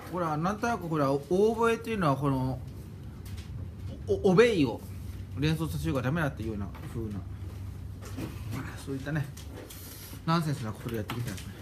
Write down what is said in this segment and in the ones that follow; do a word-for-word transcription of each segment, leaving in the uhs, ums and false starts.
ほらなんとなくほら大声っていうのはこのおオベイを連想させるがダメだっていうような風な、そういったねナンセンスなことでやってきたんですね。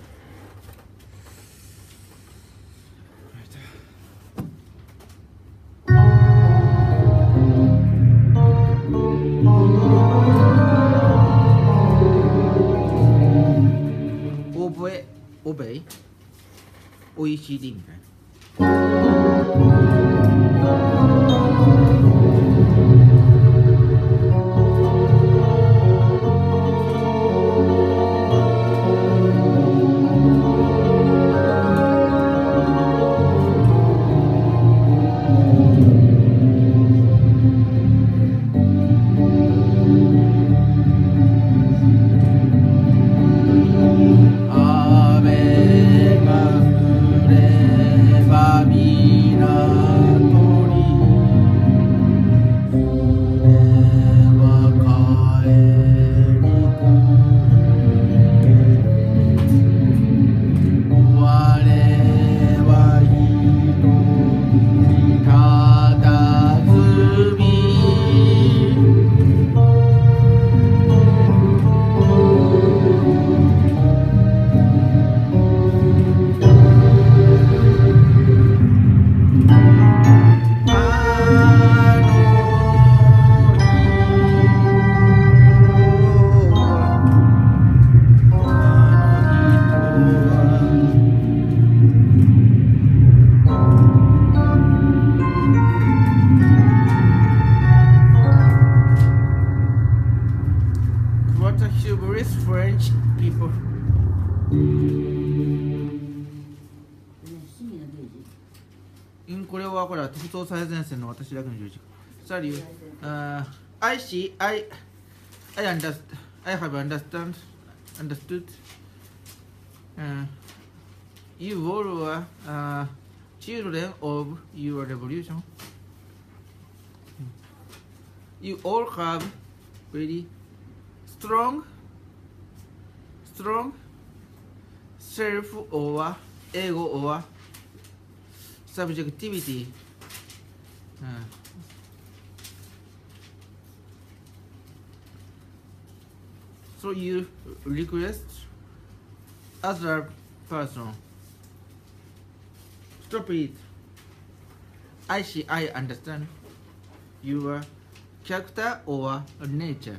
オベオベイ オーイーシーディー みたいな。French people。これはこれは鉄道最前線の私だけの十字架。Sorry, uh, I see, I, I understand, I have understand, understood. Uh, you all are uh, children of your revolution. You all have very strong, strong self or ego or subjectivity. Uh, so you request other person. Stop it. I see, I understand your character or nature.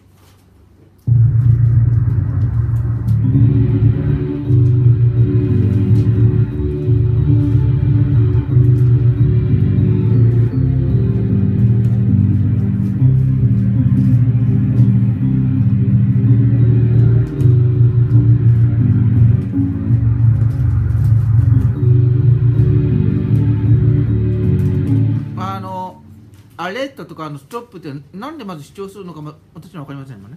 あのアレットとかあのストップってなんでまず主張するのかも私には分かりませんもんね。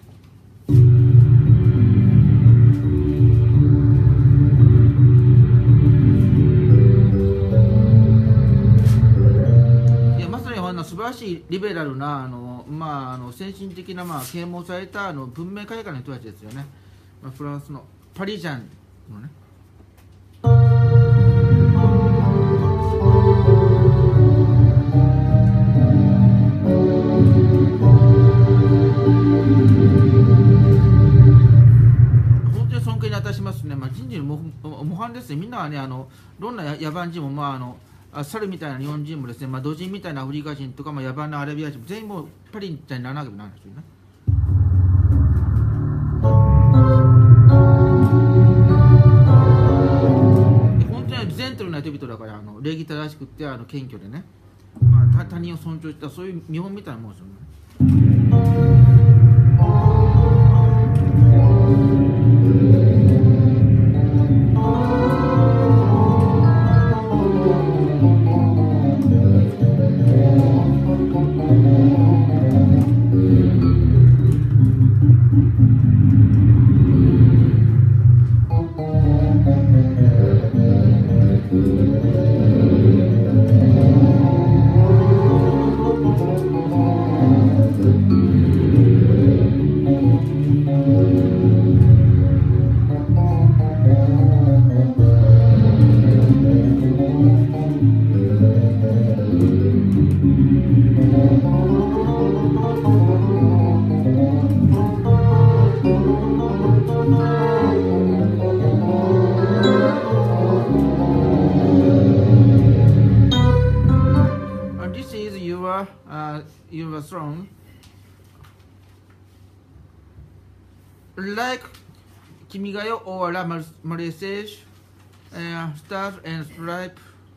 いやまさにあの素晴らしいリベラルなあの、まあ、あの先進的な、まあ、啓蒙されたあの文明開化の人たちですよね。まあ、フランスのパリジャンのね。しますね。まあ、人事の模模範ですね。みんなはね、あのどんな野蛮人も、まあ、あの猿みたいな日本人もですね、まあ、土人みたいなアフリカ人とか、まあ、野蛮なアラビア人も全員もうパリみたいにならなきゃならないですよね。本当にジェントルな人々だから、あの礼儀正しくってあの謙虚でね、まあ、他人を尊重したそういう見本みたいなもんですよね。 like 君が代 or la Marseillaise, uh, Stars and Stripe,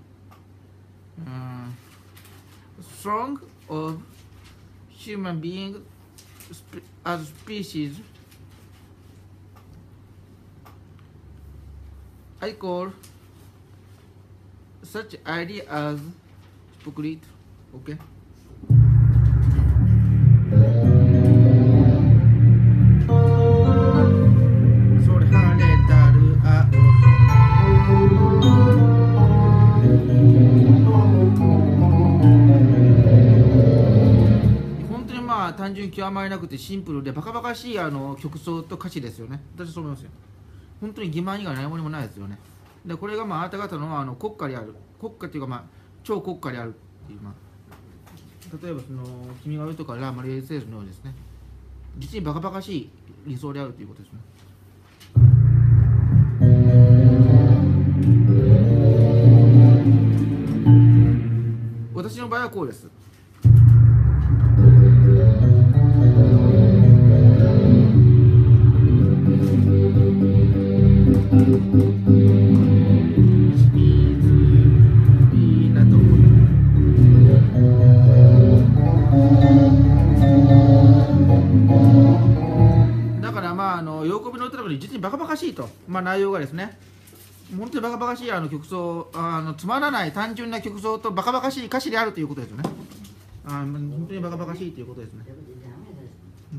uh, Song of Human Being sp as Species. I call such idea as hypocrite. Okay. それ晴れたる青本当にまあ単純極まりなくてシンプルでバカバカしいあの曲奏と歌詞ですよね。私そう思いますよ。本当に欺瞞以外何もないですよね。でこれがまああなた方のあの国家である国家っていうかまあ超国家であるっていうまあ例えばその君が代とかラ・マリエセールのようにですね、実にバカバカしい理想であるということですね。私の場合はこうです。だからまああの喜びの歌のに実にバカバカしいと、まあ、内容がですね、本当にバカバカしいあの曲奏、あのつまらない単純な曲奏とバカバカしい歌詞であるということですよね。あ本当にバカバカしいということですね。うん、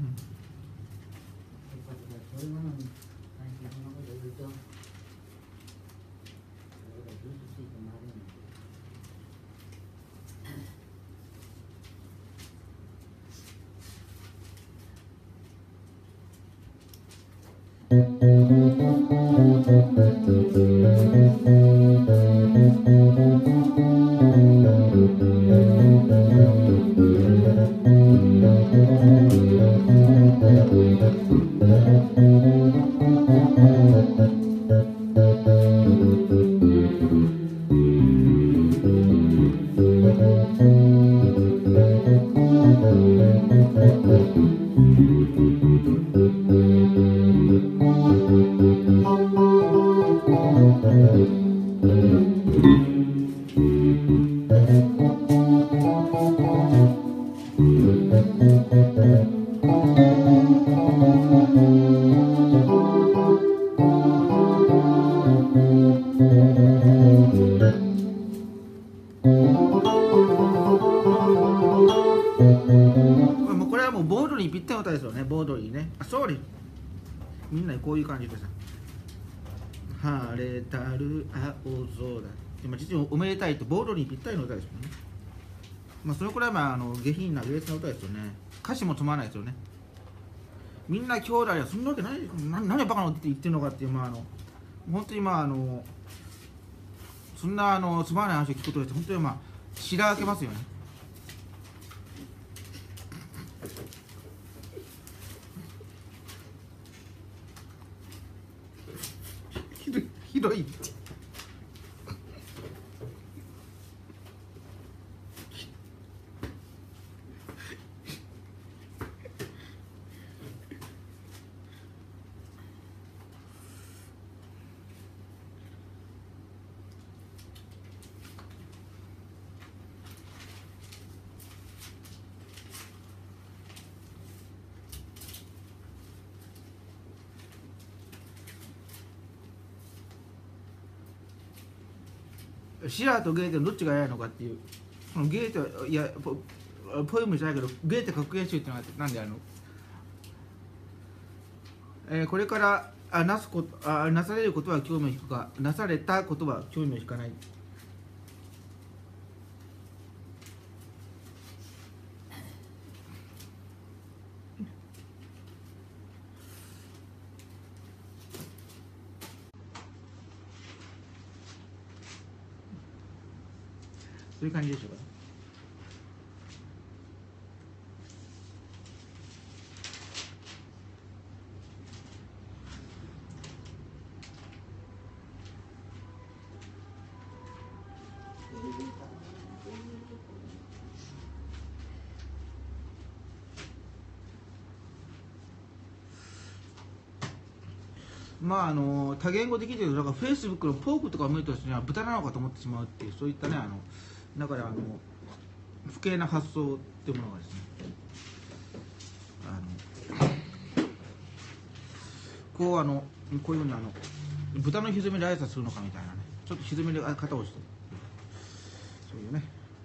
これはもうボードにぴったりの歌ですよね。ボードにね、あ、そうです。みんなにこういう感じでさ、晴れたる青空、今実におめでたいとボードにぴったりの歌ですよね。まあそれくらいまああの下品な芸術の歌ですよね。歌詞もつまらないですよね。みんな兄弟はそんなわけない、な何バカなこと言ってるのかっていう、まああの本当にまああのそんなあのつまらない話を聞くことで本当にまあ白開けますよね。ひどいひどいって。シラーとゲーテのどっちが早いのかっていう、そのゲーテはいや ポ, ポエムじゃないけどゲーテ格言集っていうのがなんであの、えー、これからあなすことあなされることは興味を引くがなされたことは興味を引かない。そういう感じでしょうか。 まああの多言語できてるだからフェイスブックのポークとかを見るとですね豚なのかと思ってしまうっていうそういったねあのだからあの不敬な発想っていうものがですねあのこうあのこういうふうにあの豚の歪みで挨拶するのかみたいなねちょっと歪みで肩をしてそういうね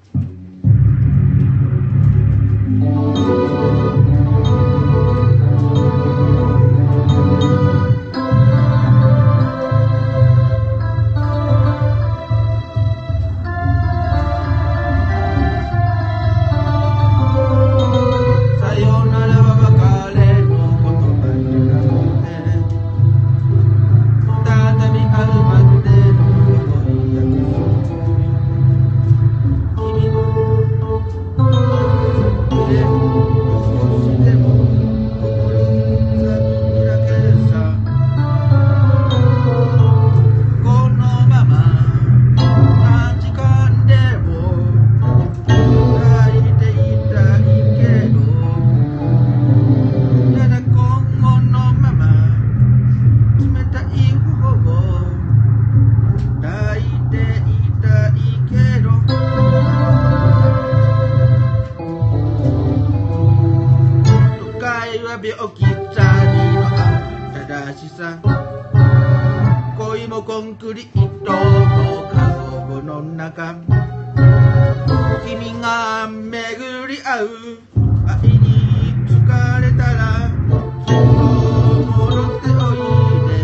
病気さには正しさ恋もコンクリートの家族の中君が巡り合う愛に疲れたらその戻っておいで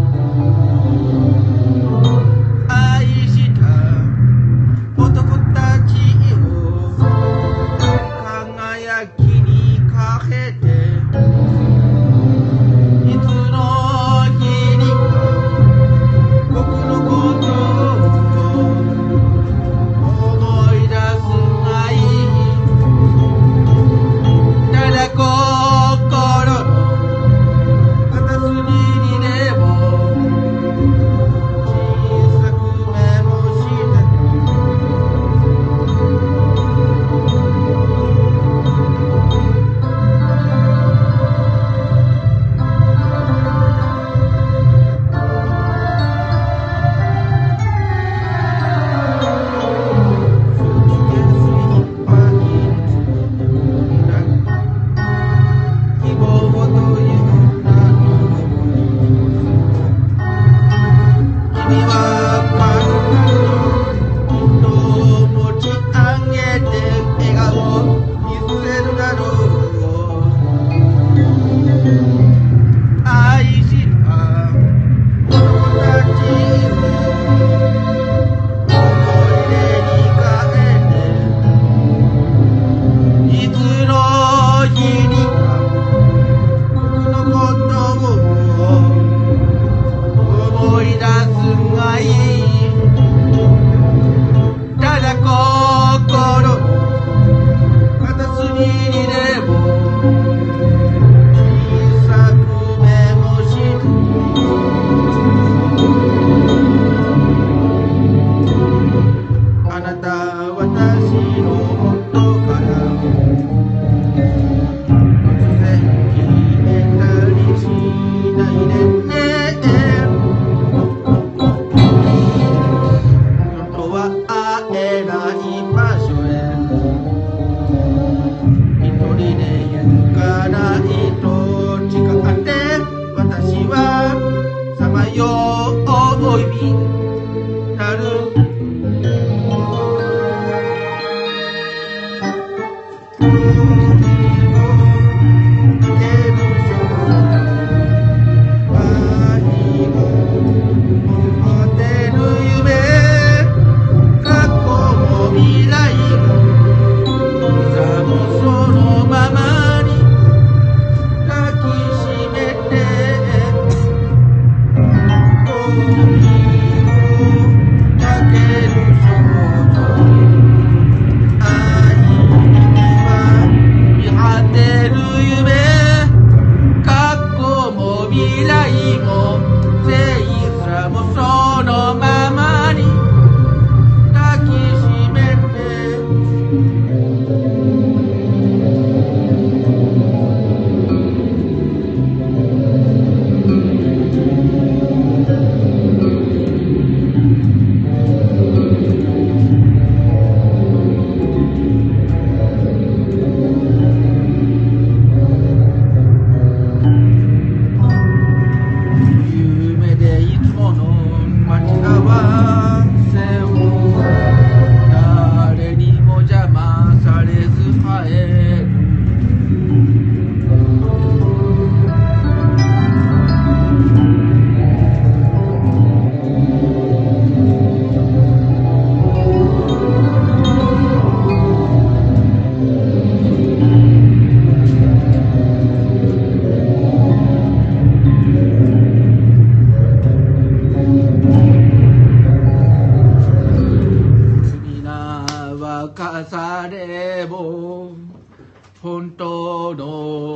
愛した男たちを輝きにかけて「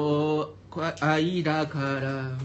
も愛だから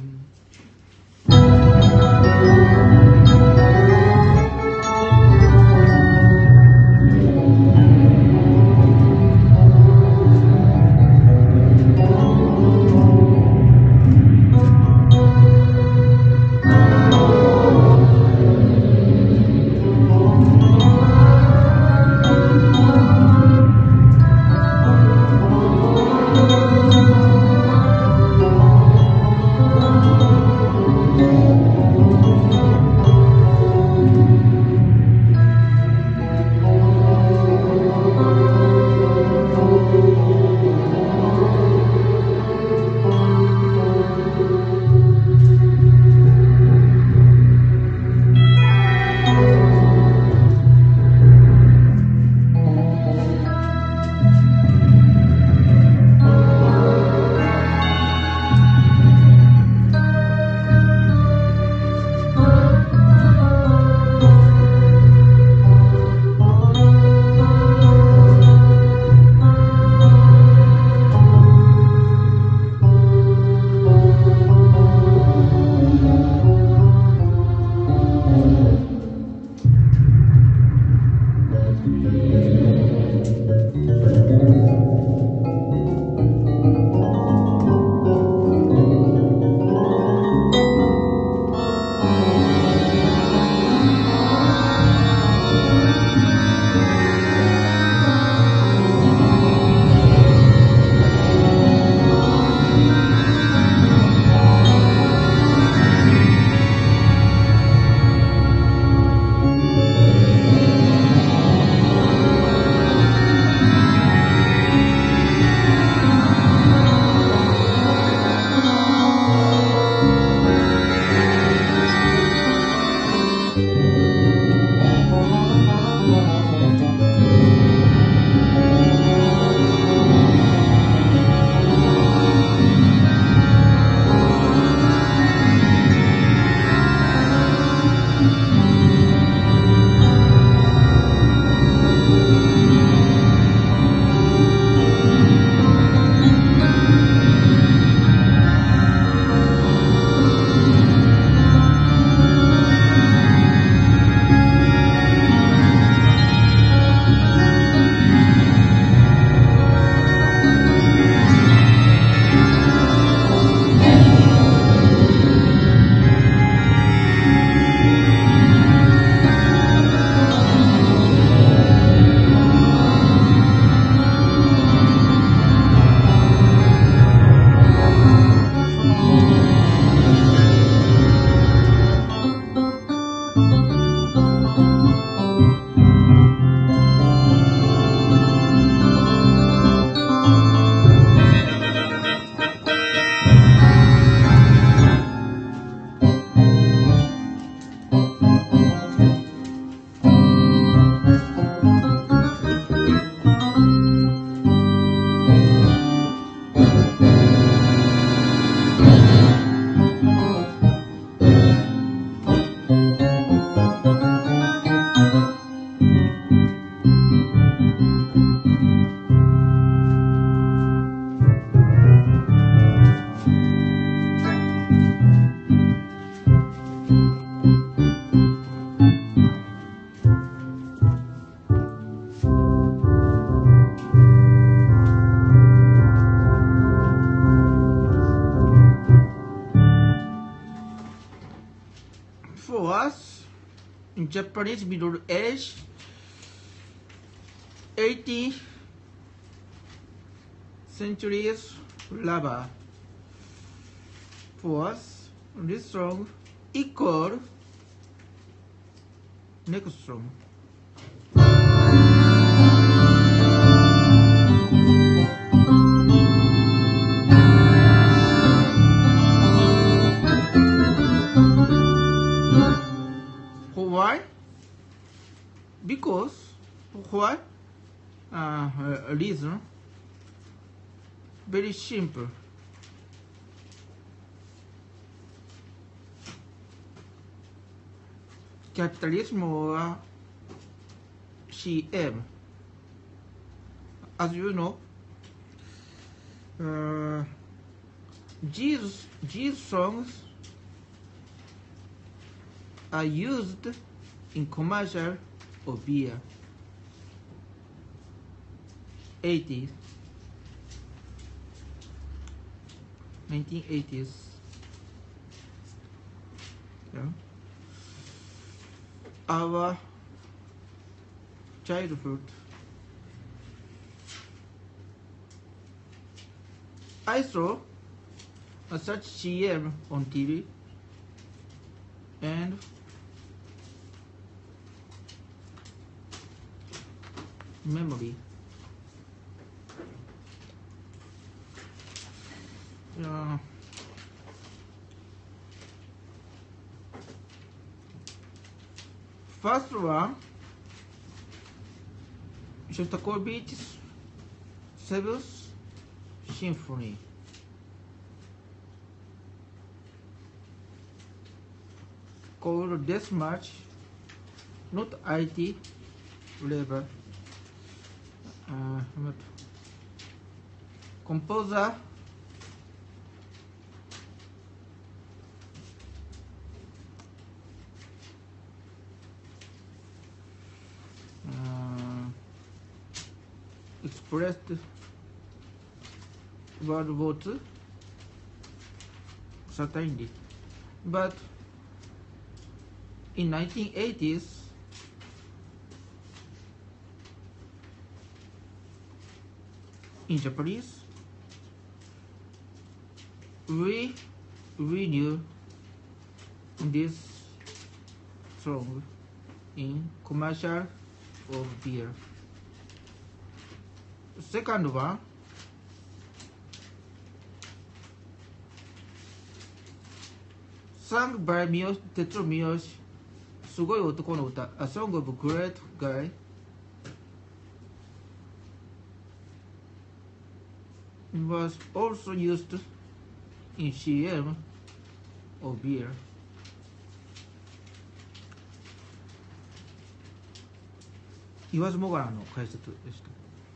。in Japanese Middle Age, eighteenth centuries lover. Fourth, this song equal next song. Why? Because why? Uh, reason. Very simple. Capitalism or C M. As you know, uh, these these songs are used in commercial of beer. eighties, nineteen eighties. Yeah. Our childhood. I saw a such C M on T V and memory. Yeah. First one, Shostakovich's Seventh Symphony. Called Death March, not I T level. Uh, composer uh, expressed World War Two certainly, but in nineteen eighties in Japanese we we knew this song in commercial of beer. Second one, sung by Miyoshi, Tetsuo Miyoshi, すごい男の歌 A Song of Great Guy. Was also used in C M of beer. 言わずもがなの解説でした。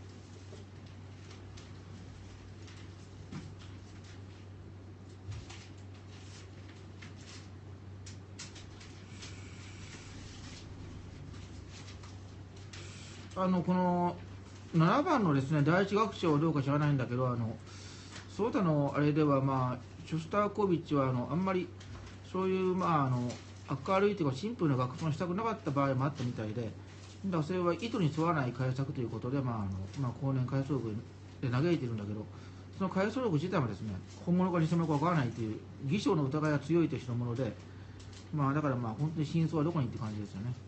あのこのななばんのですね第一楽章どうか知らないんだけど、あのその他のあれでは、まあ、ショスタコービッチはあのあんまりそういう、まあ、あの明るいというかシンプルな楽譜をしたくなかった場合もあったみたいで、だからそれは意図に沿わない解釈ということで、まああのまあ、後年回想録で嘆いているんだけど、その回想録自体もですね本物か偽物かわからないという偽証の疑いが強いというもので、まあ、だからまあ本当に真相はどこにって感じですよね。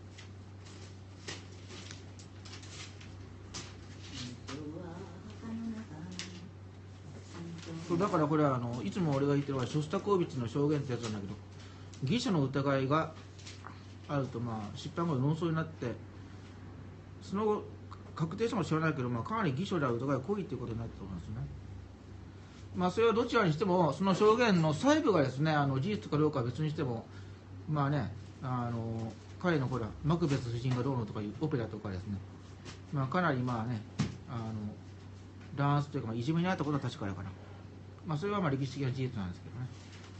そうだからこれはあのいつも俺が言ってるのはショスタコービッチの証言ってやつなんだけど、偽証の疑いがあると、まあ、出版後論争になって、その後確定しても知らないけど、まあ、かなり偽証である疑いが濃いということになったと思いますね。まあ、それはどちらにしてもその証言の細部がですねあの事実かどうかは別にしても、まあね、あの彼のほらマクベス夫人がどうのとかいうオペラとかですね、まあ、かなりまあねあの弾圧というか、まあ、いじめにあったことは確かだから、まあ、それはまあ歴史的な事実なんですけどね。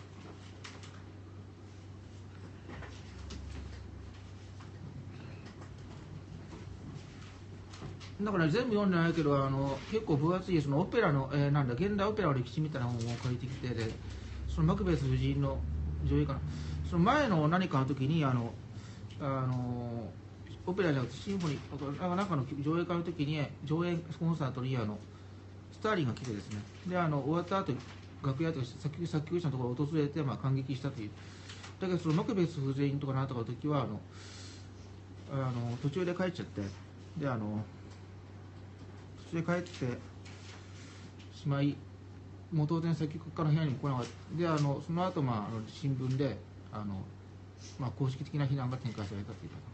だから全部読んでないけど、あの結構分厚いそのオペラの、えー、なんだ現代オペラの歴史みたいな本を借りてきて、でそのマクベス夫人の上映かな、その前の何かの時にあのあのオペラじゃなくてシンフォニーなんかの上映会の時に上映コンサートにあのスターリンが来てですね、であの終わった後楽屋とか作曲作曲者のところを訪れて、まあ、感激したという。だけどそのマクベス夫人とかなんとかの時はあのあの途中で帰っちゃって、であの途中で帰ってしまい、もう当然作曲家の部屋にも来なかった。であのその後、まあ、あの新聞であの、まあ、公式的な非難が展開されたというか。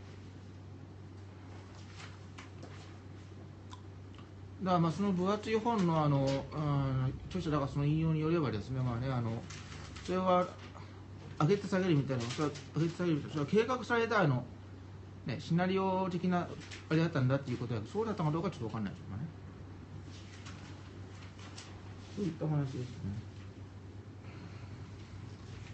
だからまあその分厚い本のあの著者だからその引用によればですね、まあねあのそれは上げて下げるみたいな、それは上げて下げるそれは計画されたあの、ね、シナリオ的なあれだったんだっていうことや、そうだったかどうかちょっと分かんないですけどね。そういった話ですね。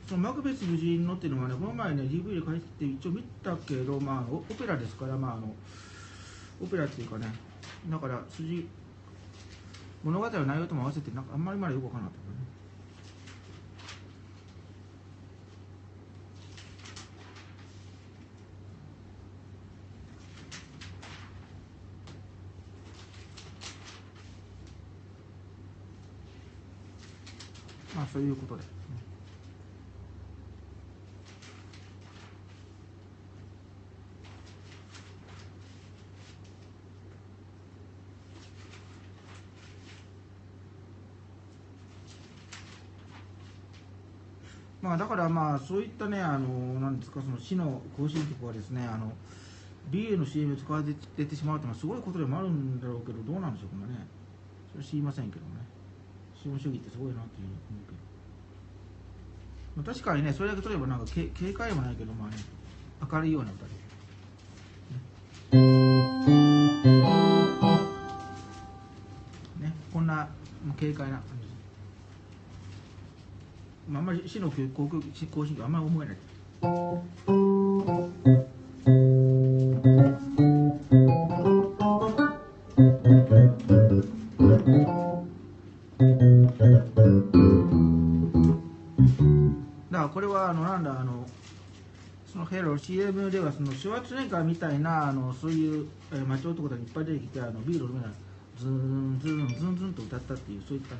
そのマクベス夫人のっていうのはね、この前ね ディーブイ で書いてて一応見たけど、まあ、オペラですから、まあ、あのオペラっていうかね、だから筋物語の内容とも合わせてなんかあんまりまだよくわからなかったね。まあそういうことで、まあだからまあそういったね、あのなんですか、その市の行進曲はですね、あの ビーエル の シーエム 使われてしまうというのはすごいことでもあるんだろうけど、どうなんでしょうかね。それ知りませんけどね。資本主義ってすごいなっていう思うけど、まあ、確かにね、それだけ取ればなんかけ軽快でもないけど、まあね、明るいような歌で、ね、こんな軽快な感じ。まあ、あんまり市の行進曲あんまり思えない。だからこれはあのなんだあのそのヘロ シーエム ではそのシュワルツェネッガーみたいなあのそういう、えー、町男たちいっぱい出てきて、あのビールを飲めないズーンズーンズンズンと歌ったっていう、そういったね。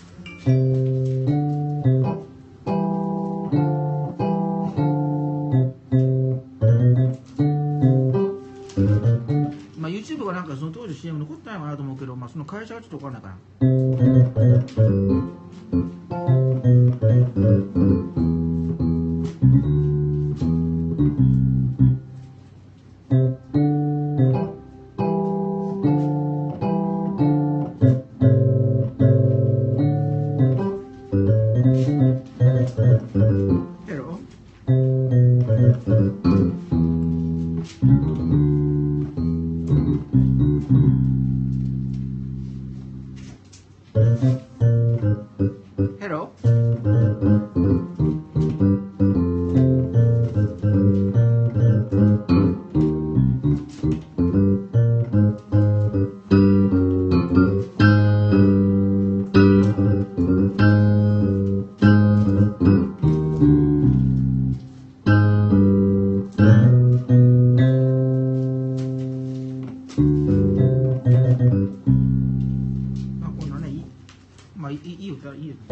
まあ YouTube がなんかその当時 シーエム 残ってないかなと思うけど、まあその会社はちょっと分かんないかな。Hello? まあいいいい歌いいよ。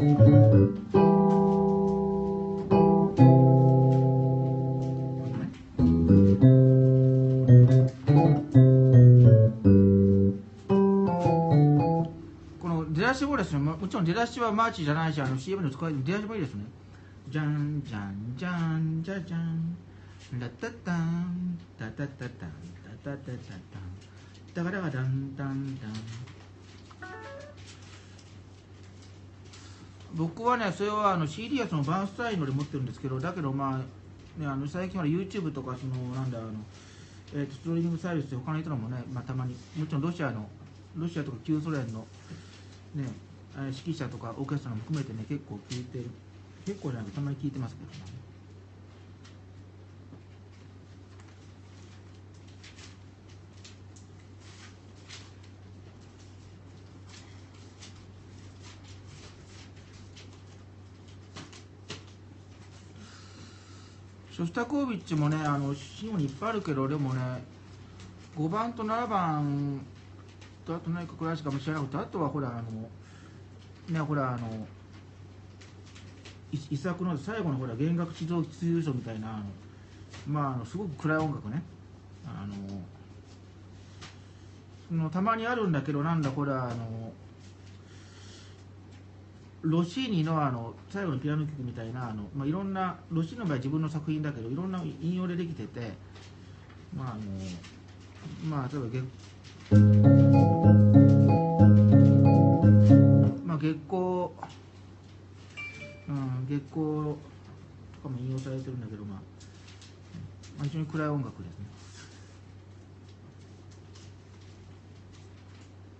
この出だしもですね、もちろん出だしはマーチじゃないし、あの シーエム の使い出だしもいいですね。じゃんじゃんじゃんじゃじゃんラッタッタンタタタタンタタタタタンダガダガダンダンダン。僕はね、それはあの シーディー やそのバーンスタインので持ってるんですけど、だけどまあ、ね、あの最近は YouTube とかそのなんだあの、えー、とストリーミングサービスで他の人のもね、まあ、たまにもちろんロシアのロシアとか旧ソ連の、ね、指揮者とかオーケストラも含めてね、結構聴いてる、結構じゃなくてたまに聴いてますけどね。ショスタコービッチもね、あのシーンにいっぱいあるけど、でもね、ごばんとななばんとあと何かくらいしか知らなくて、あとはほら、あの、ね、ほら、あの、遺作の最後のほら、弦楽指導必優勝みたいな、あのまあ、あのすごく暗い音楽ね。あのそのたまにあるんだけど、なんだ、ほら、あの、ロシーニのあの最後のピアノ曲みたいなあの、まあ、いろんなロシーニの場合自分の作品だけどいろんな引用でできてて、まああのまあ例えば月まあ月光、うん、月光とかも引用されてるんだけど、まあ、まあ、非常に暗い音楽ですね。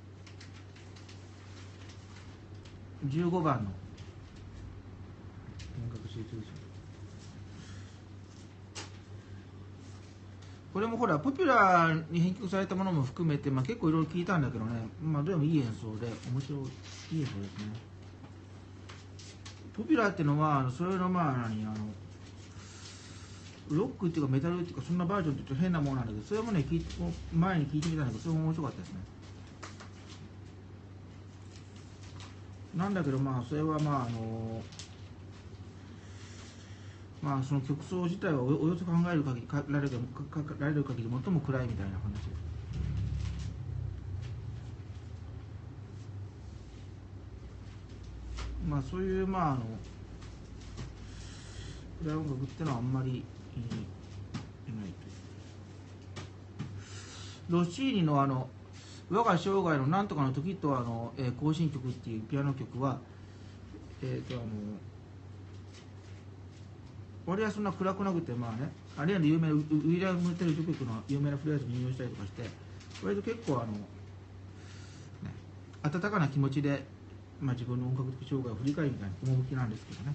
じゅうごばんの幻覚集中者。これもほらポピュラーに編曲されたものも含めて、まあ、結構いろいろ聞いたんだけどね、まあどれもいい演奏で面白いいい演奏ですね。ポピュラーっていうのはそれのまあ何あのロックっていうかメタルっていうかそんなバージョンってちょっと変なものなんだけど、それもね聞い前に聞いてみたんだけどそれも面白かったですね。なんだけどまあそれはまああのまあその曲奏自体はおよそ考える限りられるられる限り最も暗いみたいな話です。まあそういうまああの暗い音楽ってのはあんまりいないという。ロッシーニのあの我が生涯のなんとかの時とあの、えー、行進曲っていうピアノ曲はえっ、ー、とあの割合そんな暗くなくて、まあね、あるいは有名なウィリアム・テルジョ曲の有名なフレーズを引用したりとかして、割と結構あの、ね、温かな気持ちで、まあ、自分の音楽的障害を振り返るみたいな趣なんですけどね。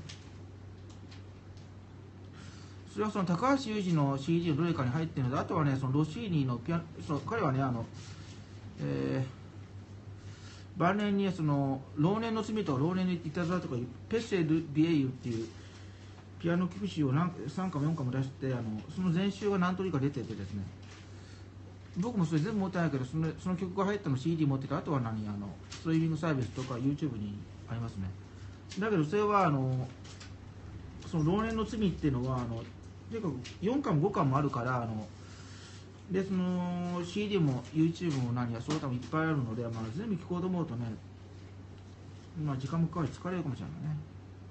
それはその高橋祐二の シーディー のどれかに入っているので、あとはね、そのロッシーニのピアノ、その彼はね、あの、えー、晩年にその老年の罪とか老年のいたずらとかいうペッセル・ビエイユっていうピアノ曲集を何さんかもよんかも出して、あのその全集が何通りか出ててですね、僕もそれ全部持ってないけど、そのその曲が入ったの シーディー 持ってて、あとは何あのストリーミングサービスとか YouTube にありますね。だけどそれはあのその老年の罪っていうのはあのとにかくよんかんもごかんもあるから、あのでその シーディー も YouTube も何やそういうのもいっぱいあるので、まあ、全部聴こうと思うとね、まあ時間もかかり疲れるかもしれないね。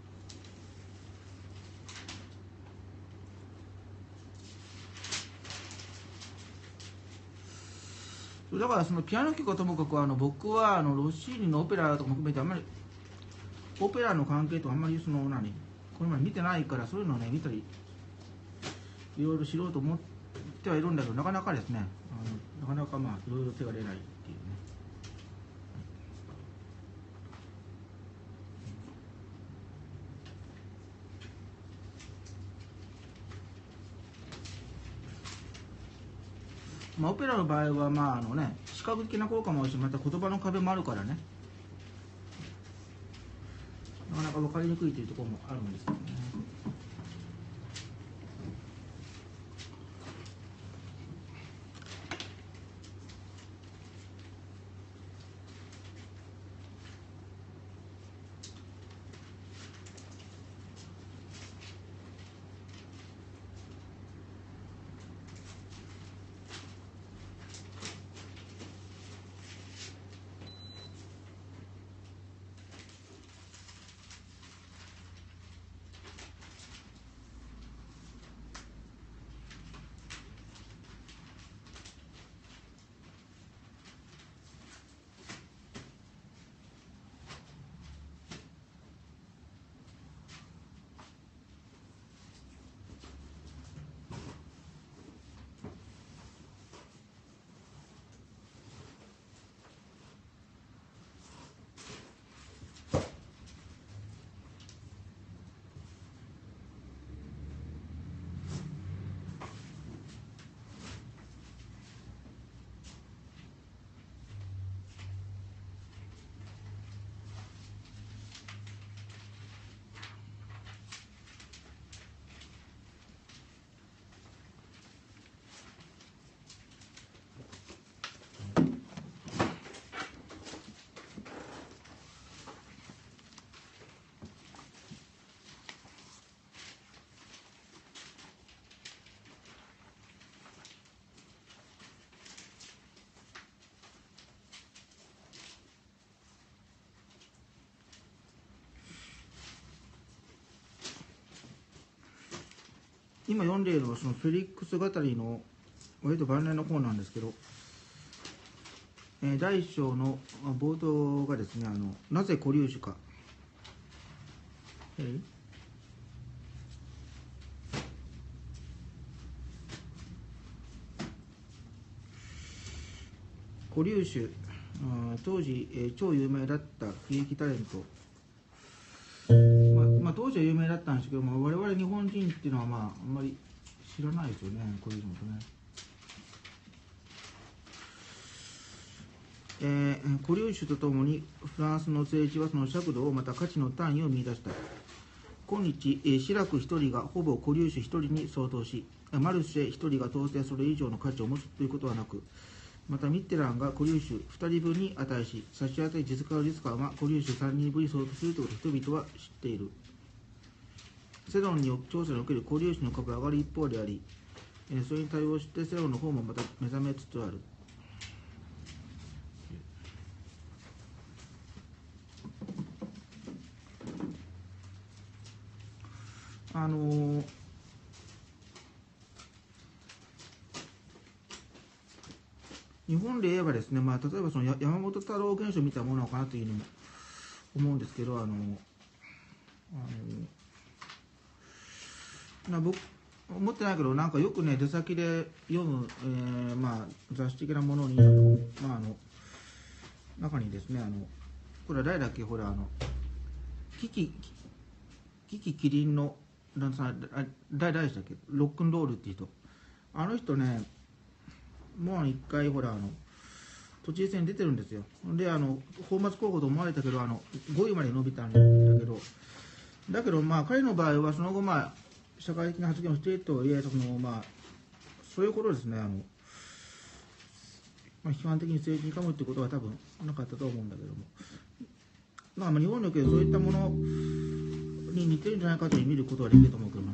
だからそのピアノ曲はともかくあの僕はあのロッシーニのオペラとかも含めてあんまりオペラの関係とあんまりその何これまで見てないから、そういうのをね見たりいろいろ知ろうと思ってはいるんだけど、なかなかですねあのなかなかまあいろいろ手が出ないっていうね。まあ、オペラの場合はまああのね視覚的な効果もあるし、また言葉の壁もあるからね、なかなか分かりにくいというところもあるんですけどね。今読んでいるのはそのフェリックス語りの割と晩年の方なんですけど、えー、だいいっ章の冒頭がですね、あのなぜ固粒子か、えー、固粒子、当時、えー、超有名だった喜劇タレント、まあまあ、当時は有名だったんですけど、まあ、我々日本人っていうのはまああんまり知らないですよね、こういうのとね。えー、固粒子とともにフランスの政治はその尺度をまた価値の単位を見出した。今日、えー、シラク一人がほぼ固粒子一人に相当し、マルシェ一人が到底それ以上の価値を持つということはなく、またミッテランが固粒子二人分に値し、差し当て実化リスカーが固粒子三人分に相当するということを人々は知っている。世論による調査における固粒子の株が上がる一方であり、えー、それに対応して世論の方もまた目覚めつつある。あのー、日本で言えばですね、まあ、例えばその山本太郎現象みたいなものかなというふうにも思うんですけど、あのあのな僕思ってないけど、なんかよくね出先で読む、えーまあ、雑誌的なものに、まあ、あの中にですね、あのこれは誰だっけ、ほらあのキキキキキリンの誰でしたっけ、ロックンロールっていう人、あの人ね、もう一回ほらあの都知事選に出てるんですよ。で、あの泡沫候補と思われたけど、あのごいまで伸びたんだけど、だけどまあ彼の場合はその後まあ社会的な発言をしているとはいえ、そのまあそういうことですね、あの、まあ、批判的に政治にかむということは多分なかったと思うんだけども、まあ、まあ日本におけるそういったものに似てるんじゃないかという見ることはできると思うけどね。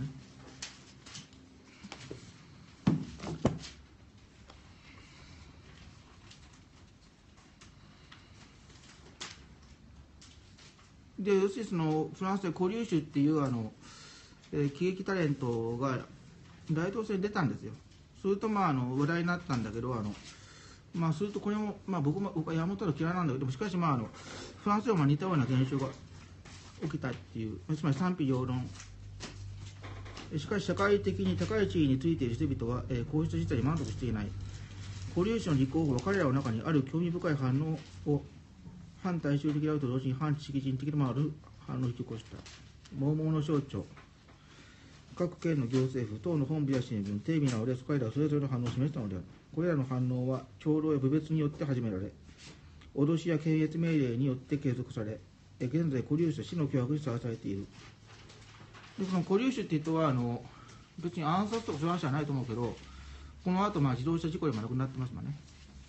で、要するにそのフランスで固粒子っていうあの、えー、喜劇タレントが大統領選に出たんですよ。それとまああの話題になったんだけど、あのまあするとこれも、まあ、僕も僕は山本太郎嫌いなんだけど、しかしまああのフランスでも似たような現象が起きたっていう、つまり賛否両論。しかし社会的に高い地位についている人々は、えー、こうした事態に満足していない。固粒子の立候補は彼らの中にある興味深い反応を反大衆的であると同時に反知識人的でもある反応を引き起こした。盲目の省庁、各県の行政府、党の本部や新聞、テレビなどで彼らはそれぞれの反応を示したのである。これらの反応は共同や部別によって始められ、脅しや検閲命令によって継続され、現在固粒子は死の脅迫にさらされている。でその固粒子っていう人はあの別に暗殺とかそういう話はないと思うけど、この後まあ自動車事故でも亡くなってますもんね。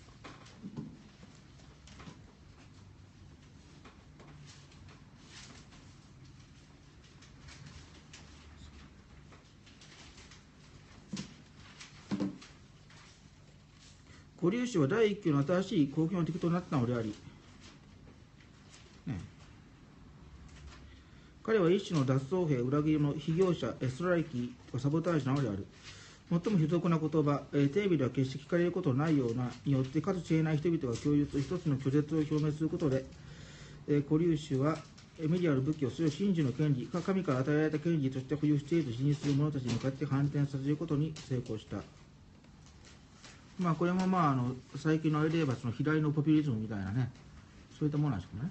固粒子は第一級の新しい公共の敵となったのであり、ね、彼は一種の脱走兵、裏切りの非業者、ストライキ、サボタージュなのである。最も卑俗な言葉、テレビでは決して聞かれることのないようなによって数知れない人々が共有する一つの拒絶を表明することで、固粒子はメディアの武器をそれを真珠の権利、神から与えられた権利として保有していると自認する者たちに向かって反転させることに成功した。まあこれもまああの最近のあれで言えばその左のポピュリズムみたいなね、そういったものなんですけどね。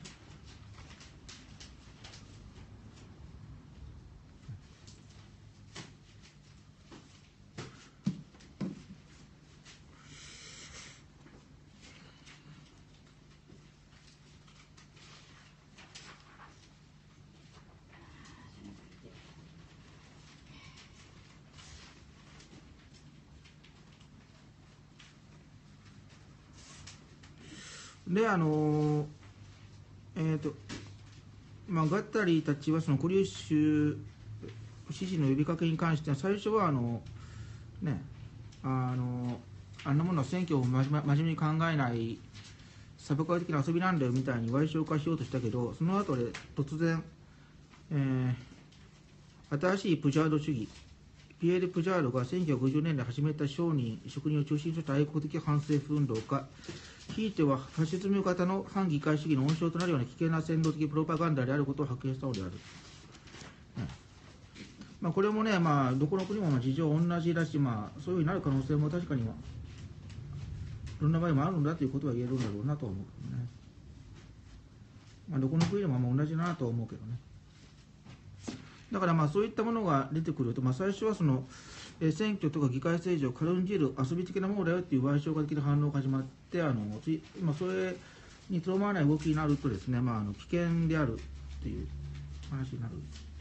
で、あのえーとまあ、ガッタリーたちはその固粒子支持の呼びかけに関しては、最初はあの、ね、あのあんなものは選挙を真面目に考えないサブカル的な遊びなんだよみたいに歪償化しようとしたけど、その後で突然、えー、新しいプジャード主義、ピエール・プジャードがせんきゅうひゃくごじゅうねんだい始めた商人、職人を中心とした愛国的反政府運動か、ひいてはファシズム型の反議会主義の温床となるような危険な扇動的プロパガンダであることを発見したのである。ね、まあ、これもね、まあ、どこの国もまあ事情同じだし、まあ、そういうふうになる可能性も確かには、どんな場合もあるんだということは言えるんだろうなと思うけどね。まあ、どこの国でもまあ同じだなと思うけどね。 だからまあそういったものが出てくると、まあ、最初はその、えー、選挙とか議会政治を軽んじる遊び的なものだよっていう賠償的な反応が始まって、あのまあ、それにとどまらない動きになるとですね、まあ、あの危険であるっていう話になる。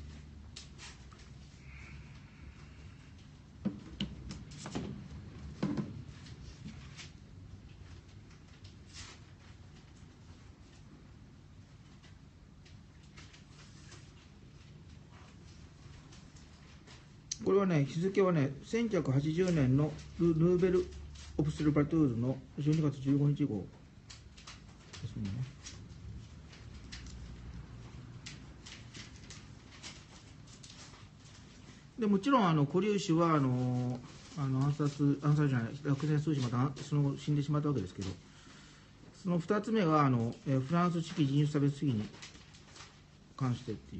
これはね、日付はね、せんきゅうひゃくはちじゅうねんのルーベル・オブセルバトゥールのじゅうにがつじゅうごにち号ですね。でもちろんあの古粒子はあのあの暗殺、暗殺じゃない、落選数字またその後死んでしまったわけですけど、そのふたつめがあのフランス地域人種差別主義に関してっていう。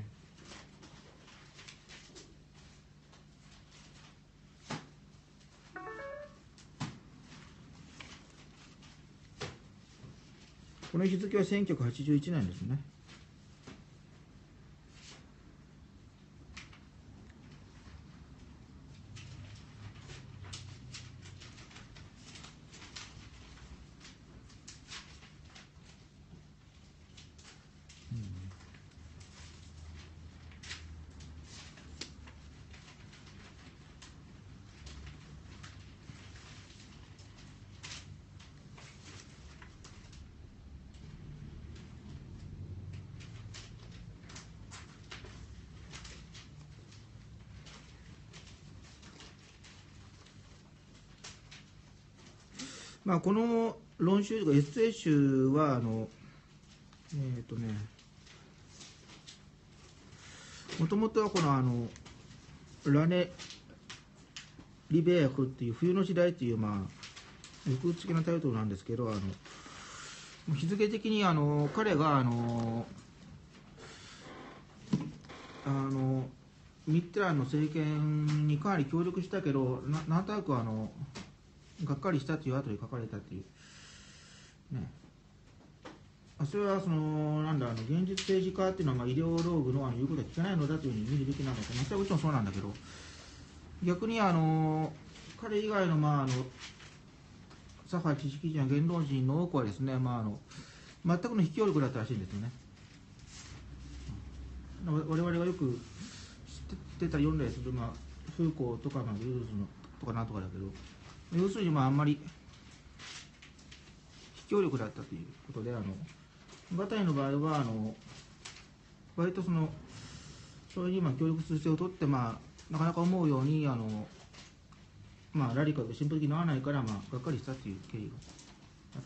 この日付はせんきゅうひゃくはちじゅういちねんですね。まあ、この論集とかエッセイ集はあのえっ、ー、とねもともとはこのあのラネ・リベークっていう冬の時代っていうまあ抑うつ的なタイトルなんですけど、あの日付的にあの彼があのあのミッテランの政権にかなり協力したけど な, なんとなくあのがっかりしたという後で書かれたというね。それはそのなんだあの現実政治家っていうのはまあ医療道具のあの言うことは聞けないのだというふうに見るべきなのか、まあ、それはもちろんそうなんだけど、逆にあの彼以外のまああの左派知識人や言論人の多くはですね、まあ、あの全くの非協力だったらしいんですよね。我々がよく知ってた読んだりする、まあ、フーコーとか、まあ、ルーズのとかなんとかだけど、要するにまああんまり非協力だったということで、あのバタイの場合はあの割とそのそれにまあ協力する姿勢をとって、まあ、なかなか思うようにあの、まあ、ラリカルと進歩的にならないから、まあ、がっかりしたという経緯があった。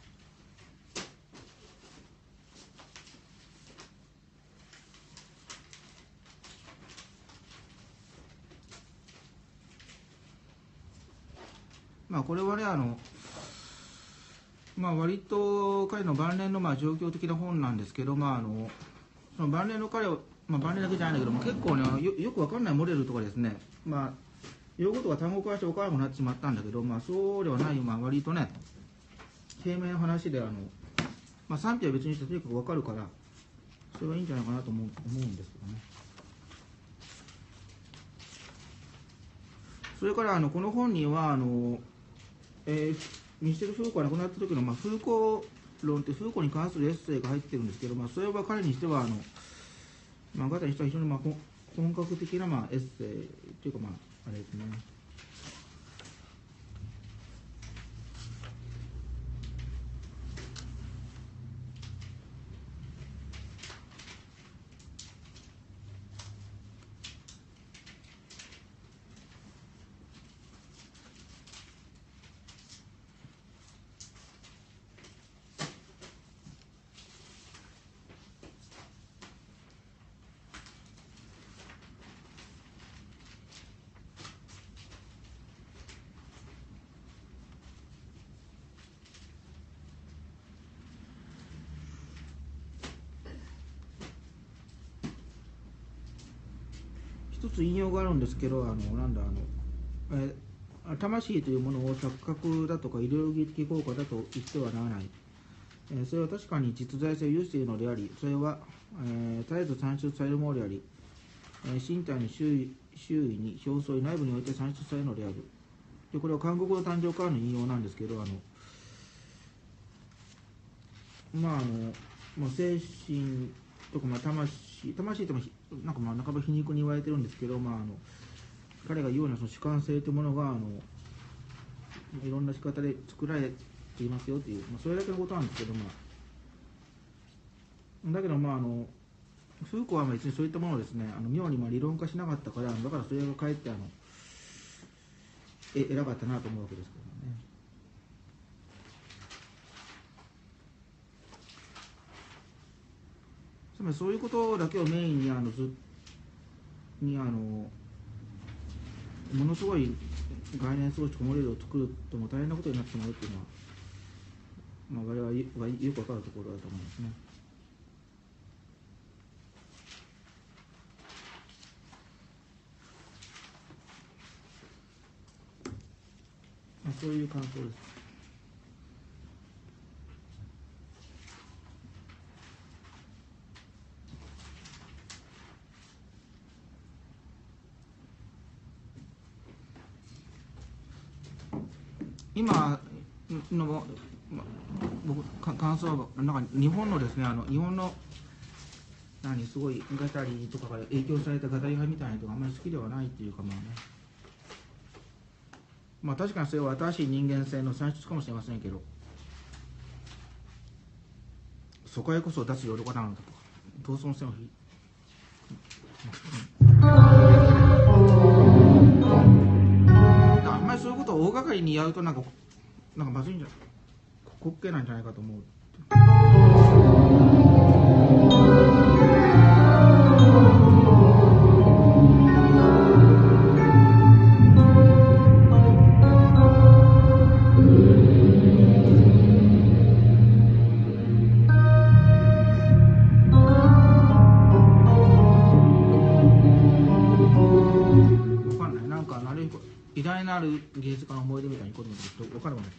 まあ、これはねあの、まあ、割と彼の晩年のまあ状況的な本なんですけど、まあ、あのその晩年の彼を、まあ、晩年だけじゃないんだけども結構ね よ, よく分かんないモデルとかですね、まあ、用語とか単語化して分からなくなってしまったんだけど、まあ、そうではない、まあ、割とね平面の話であの、まあ、賛否は別にしてとにかく分かるからそれはいいんじゃないかなと思う思うんですけどね。それからあのこの本にはあのえー、ミシェル・フーコーが亡くなった時の、まあ、フーコー論ってフーコーに関するエッセイが入ってるんですけど、まあ、それは彼にしてはあの、まあ、方にしては非常にまあ本格的なまあエッセイというかまああれですね。一つ引用があるんですけど、あのなんだあの、えー、魂というものを錯覚だとかイデオロギー的効果だと言ってはならない、えー、それは確かに実在性を有しているのであり、それは、えー、絶えず算出されるものであり、 えー、身体の周囲周囲に表層内部において産出されるのである。でこれは韓国語誕生からの引用なんですけど、あのまああの、まあ、精神とか、まあ、魂魂ともなんかまあ半ば皮肉に言われてるんですけど、まあ、あの彼が言うようなその主観性というものがあのいろんな仕方で作られていますよという、まあ、それだけのことなんですけど、まあ、だけどまああのフーコーは別にそういったものをですね、あの妙にまあ理論化しなかったから、だからそれがかえってあのえ偉かったなと思うわけですけどね。つまりそういうことだけをメインにあのずにあのものすごい概念装置モデルを作るとも大変なことになってしまうっていうのは、まあ、我々はよくわかるところだと思いますね。まあ、そういう感想です。今の、ま、僕感想はなんか日本のですね、あの日本の何すごい語りとかから影響された語り派みたいな人があんまり好きではないっていうか、まあね、まあ確かにそれは新しい人間性の産出かもしれませんけど、そこへこそ出す喜ばなのだとか同村線を引いあんまりそういうことを大掛かりにやるとなんかなんかまずいんじゃない滑稽なんじゃないかと思う。偉大なる芸術家の思い出みたいにこういうのって分かるもんね。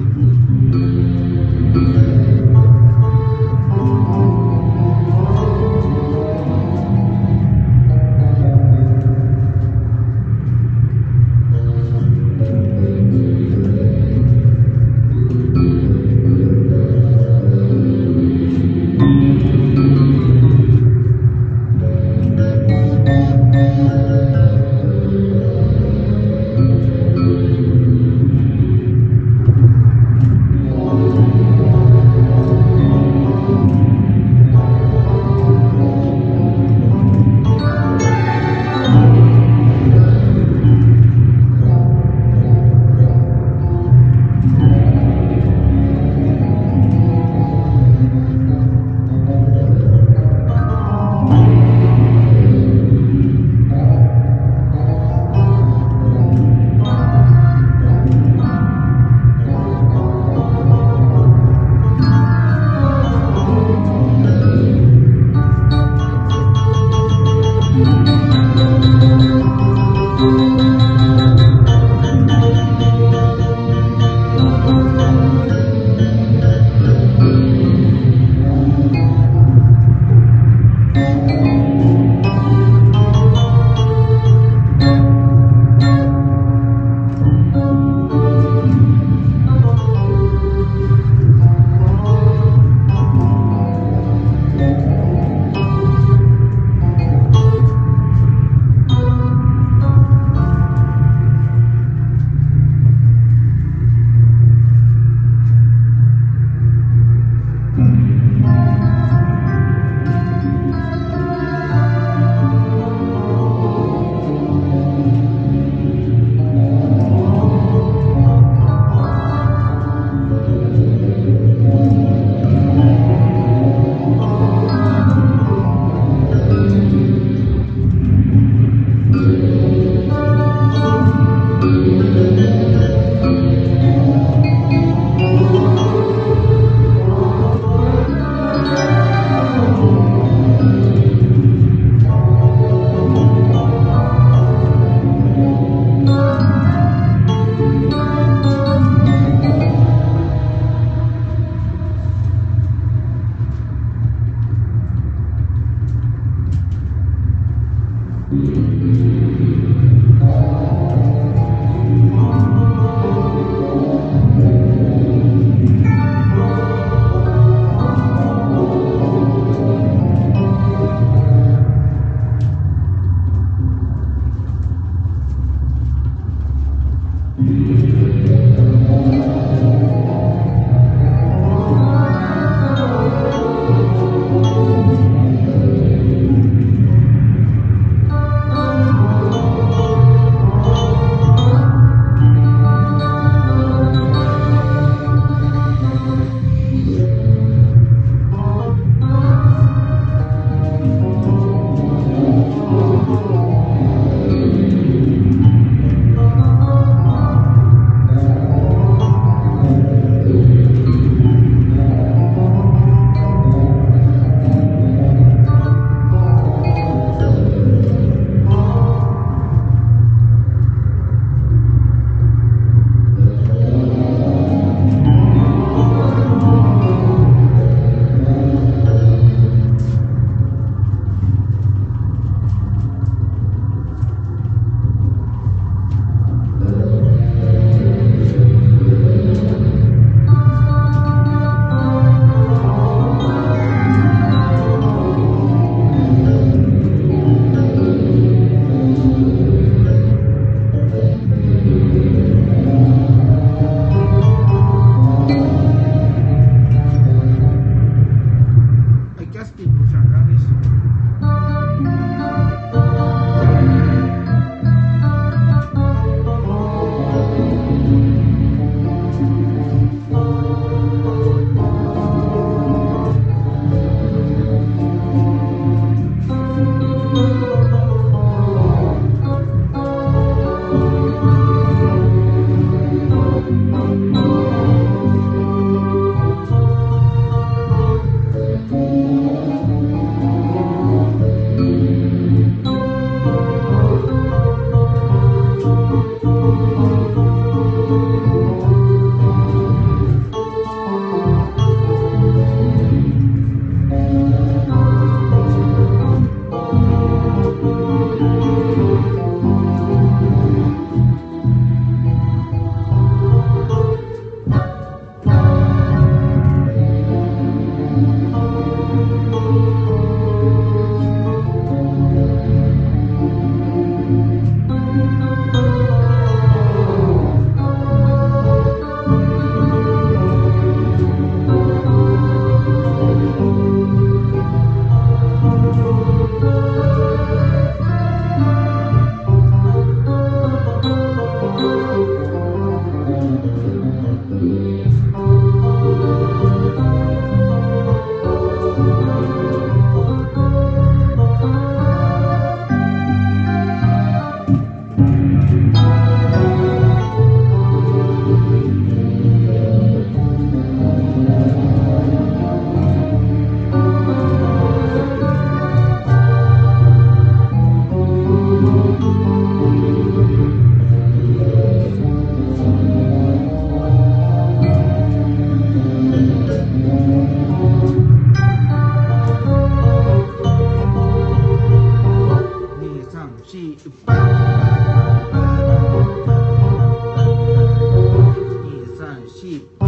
「 しい。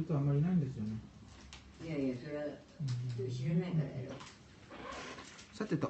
実はあんまりないんですよね。 いやいや、それは知らないからやろ。 さてと。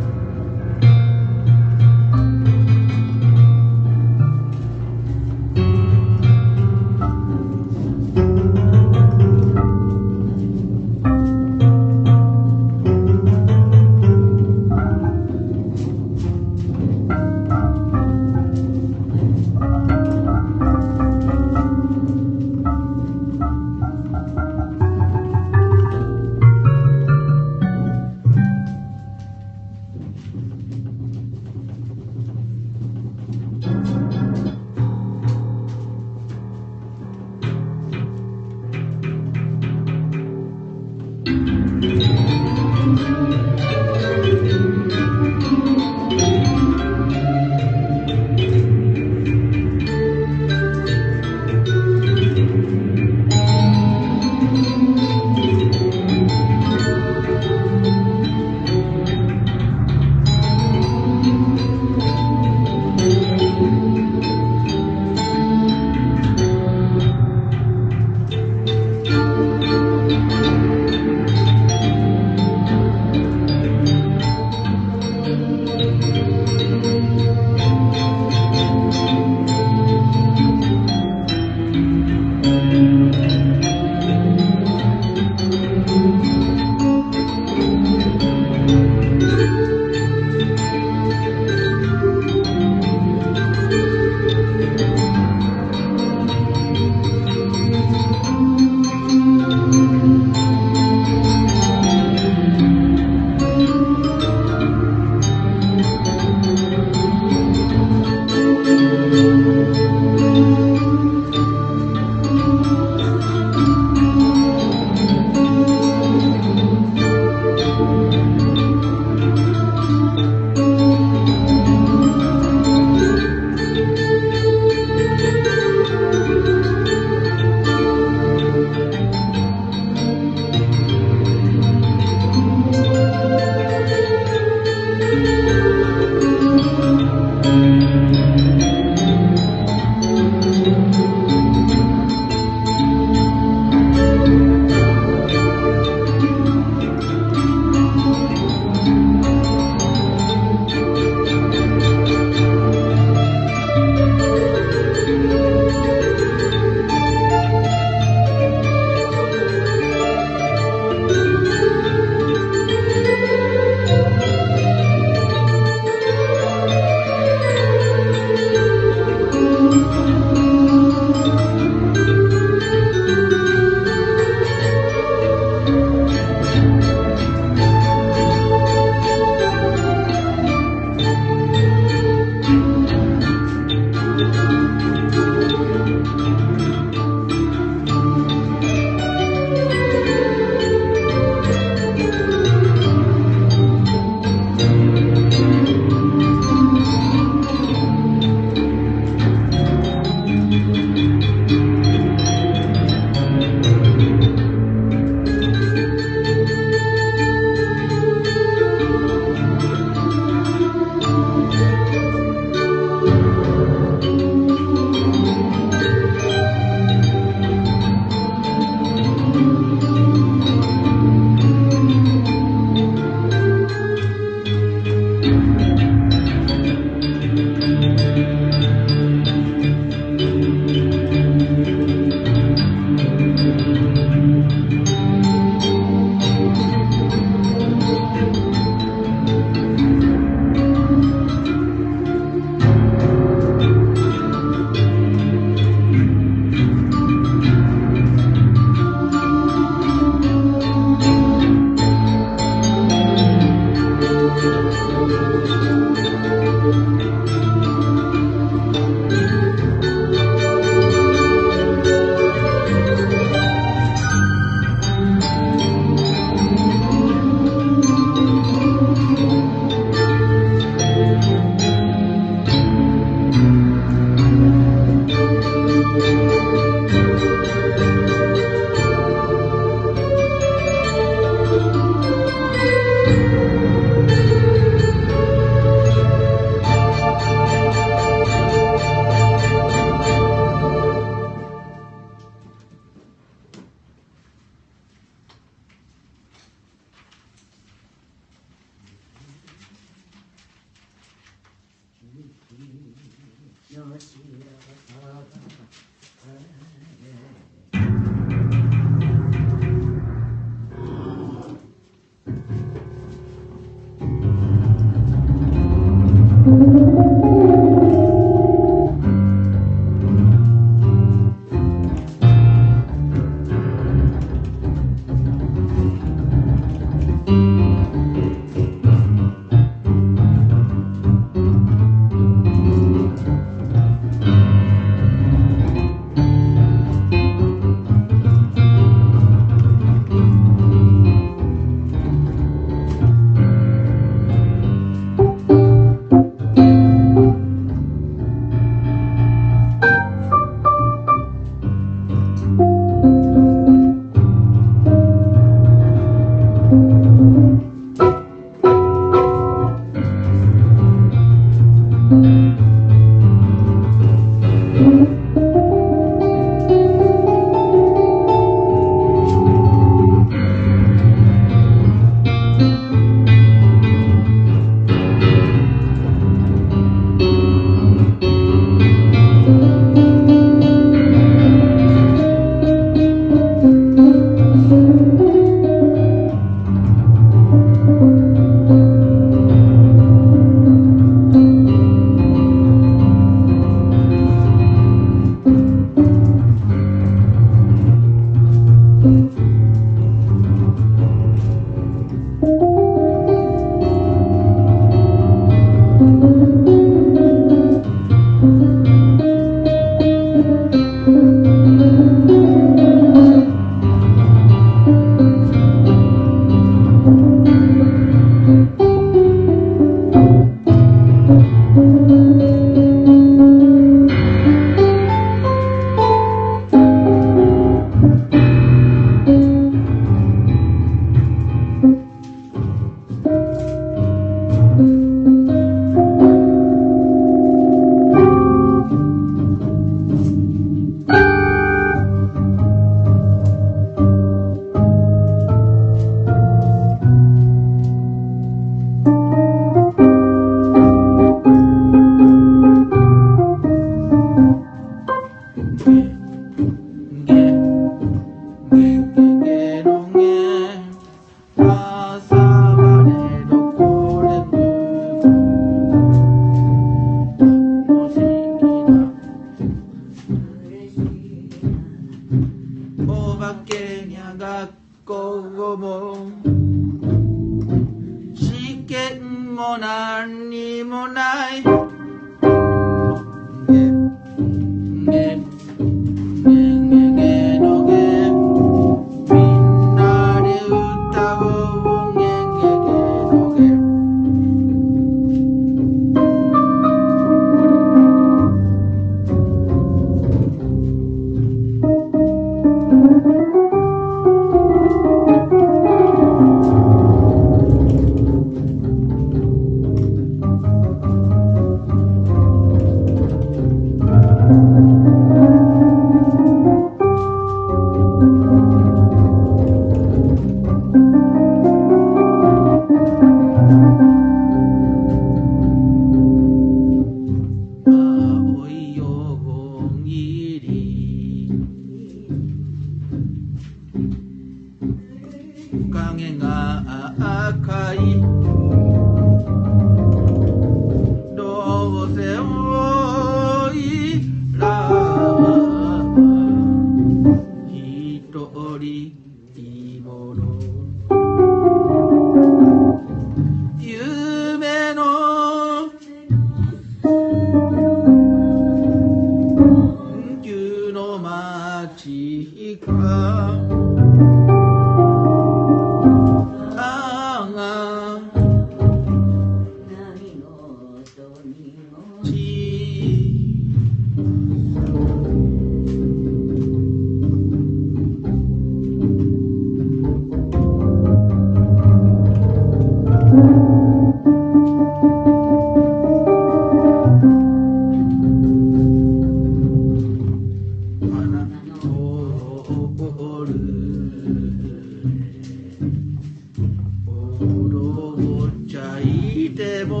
ても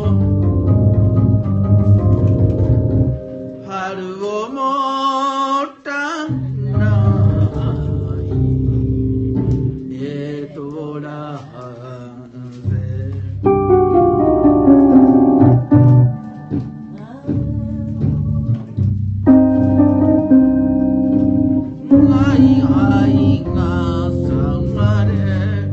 春をもたないえとらぜはいはいが下がれ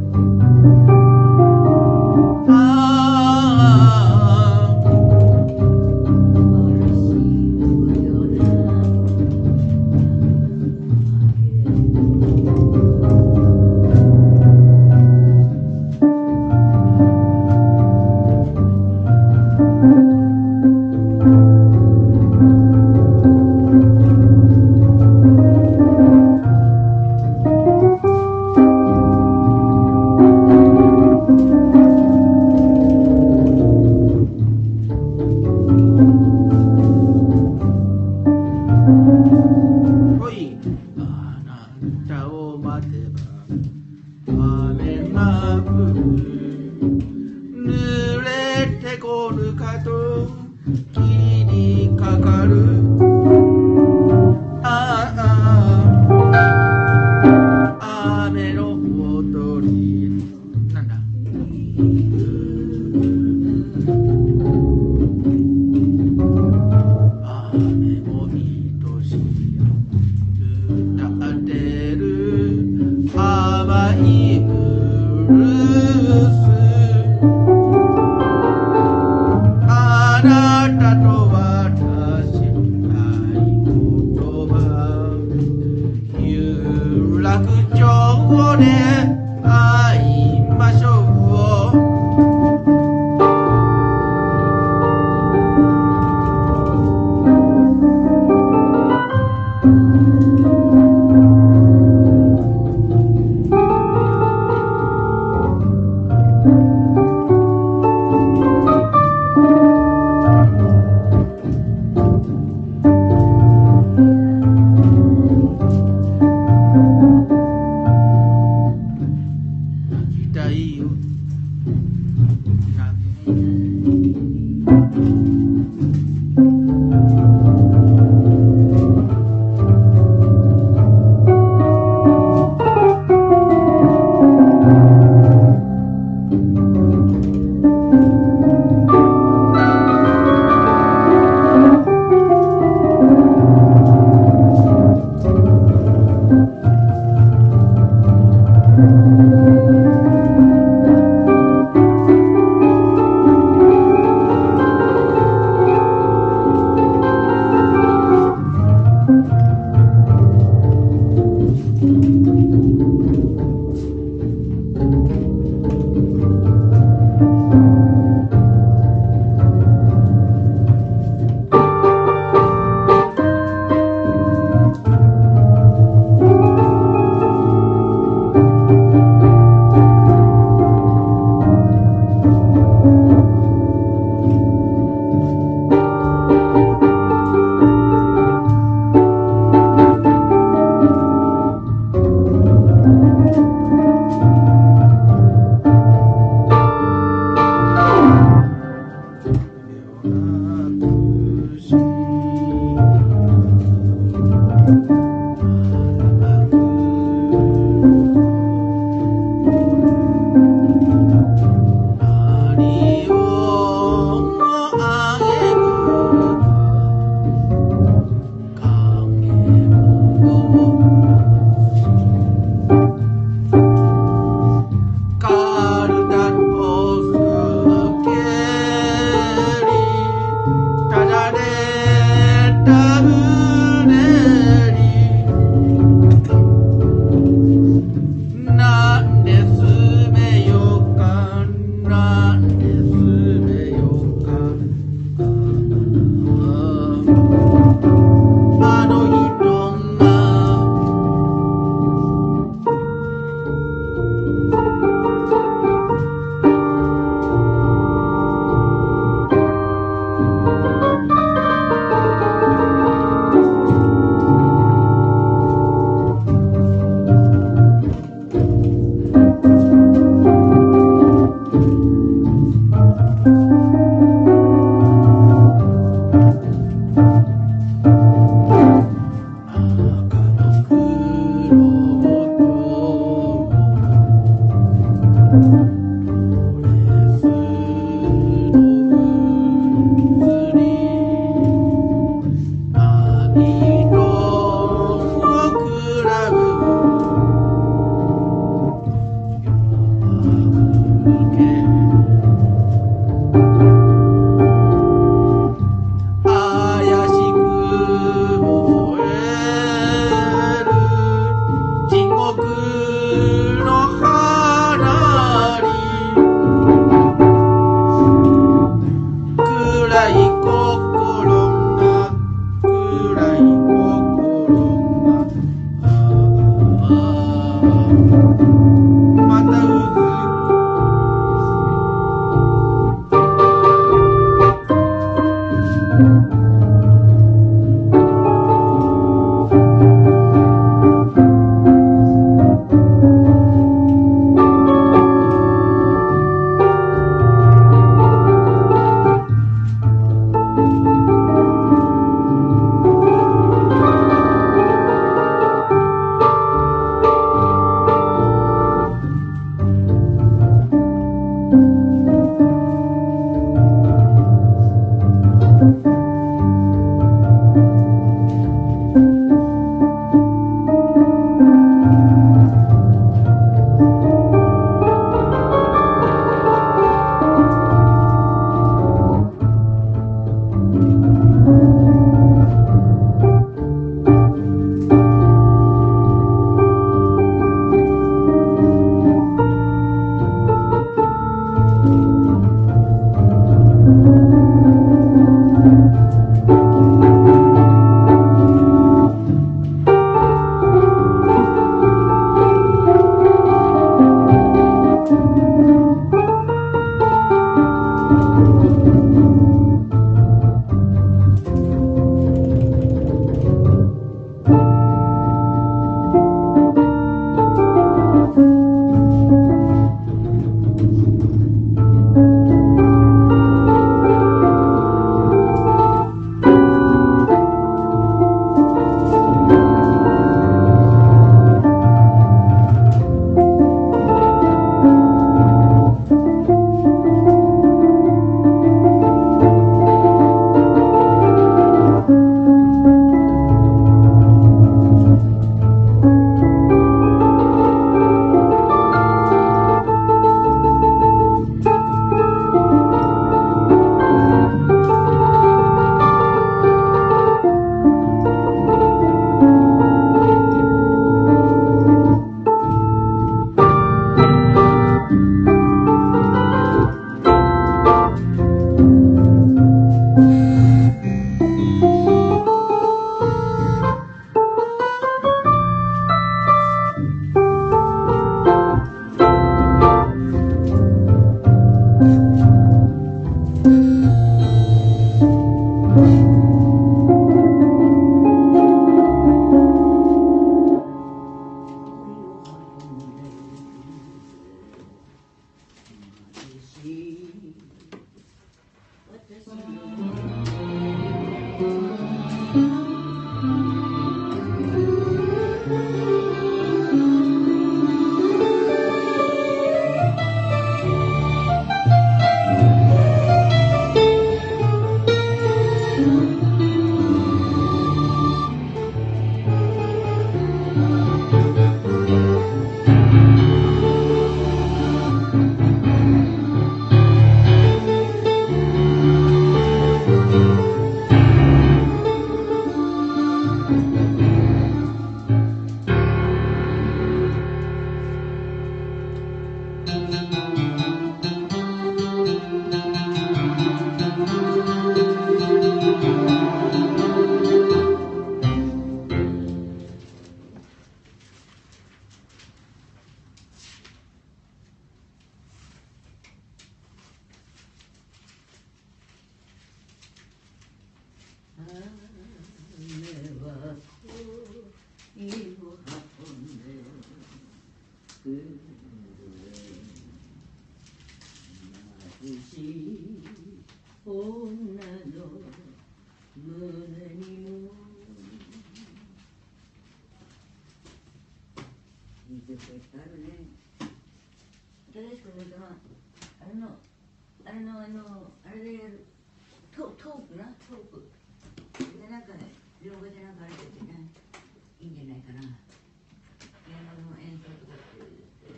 あるね。新しくね、あれの、あれの、あの、あれでやる、トトークな、トーク。で、なんかね、両方でなんかあれでね、いいんじゃないかな。ピアノの演奏とかって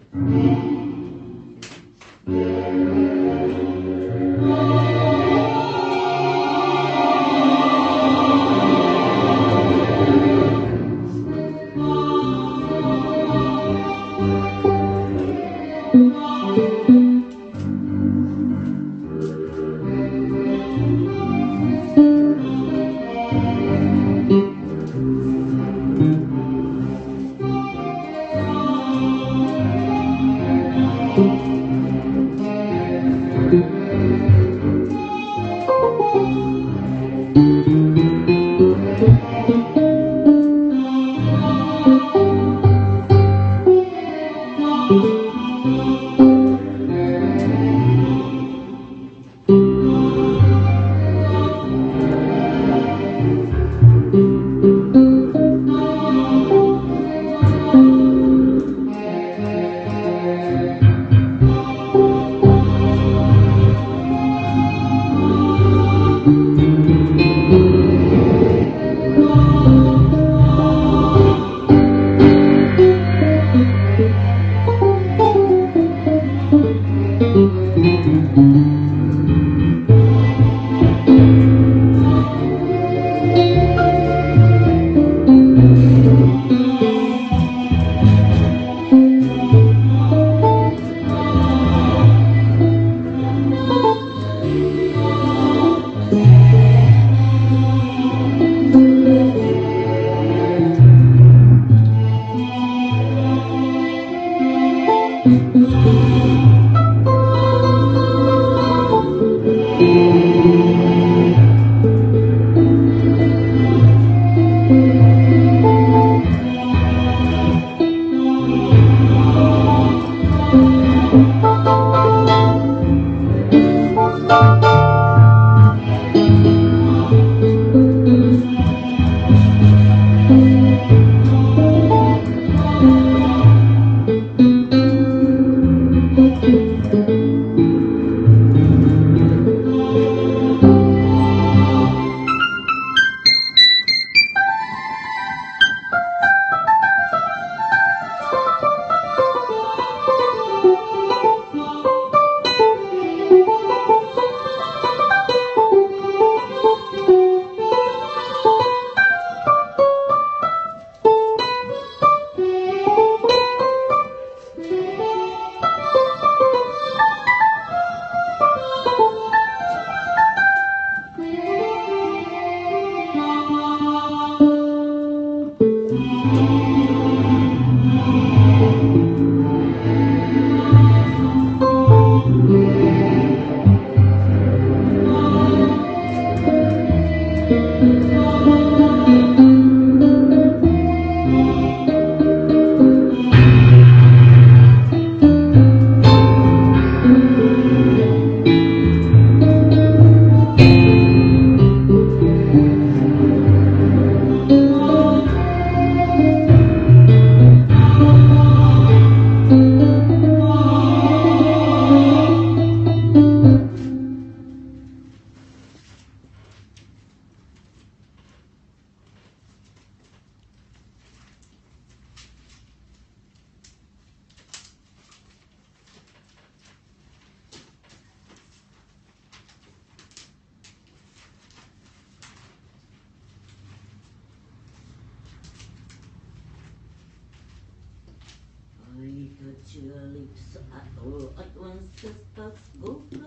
。Touch your lips all at once, the sparks go fly.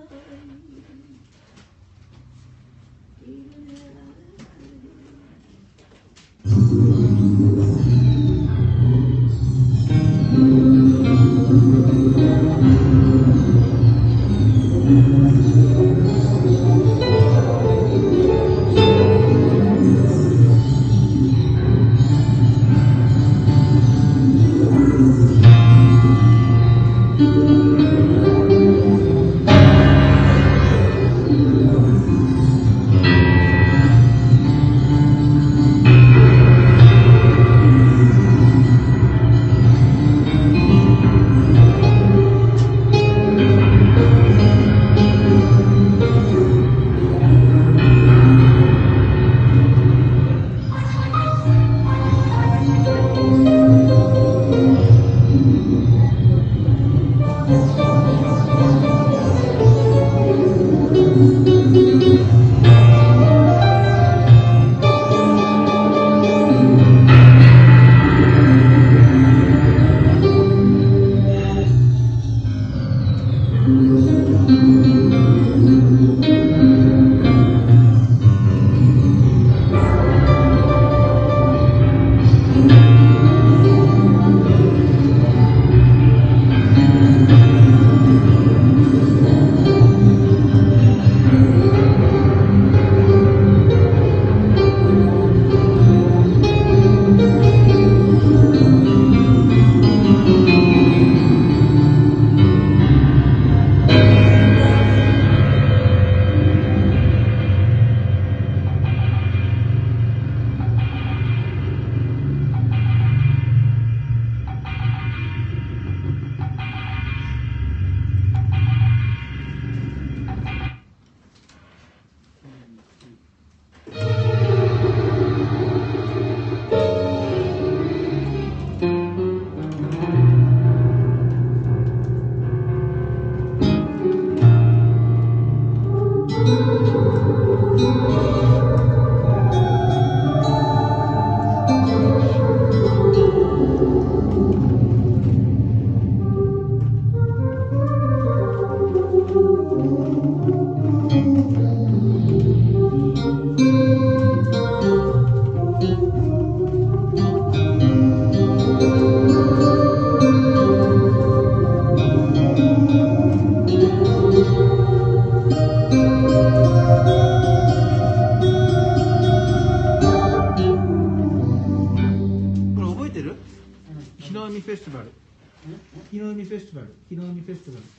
日の海フェスティバル。日の海フェスティバル。日の海フェスティバル。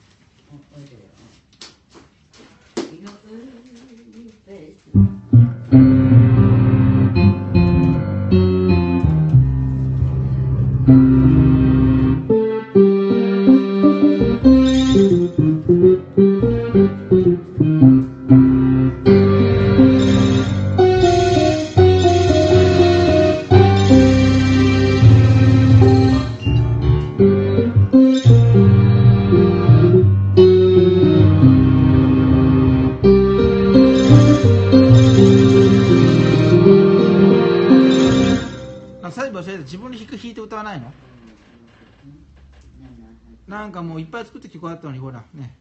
日の海フェスティバル。最後自分で弾く弾いて歌わないの？なんかもういっぱい作って曲あったのにほらね。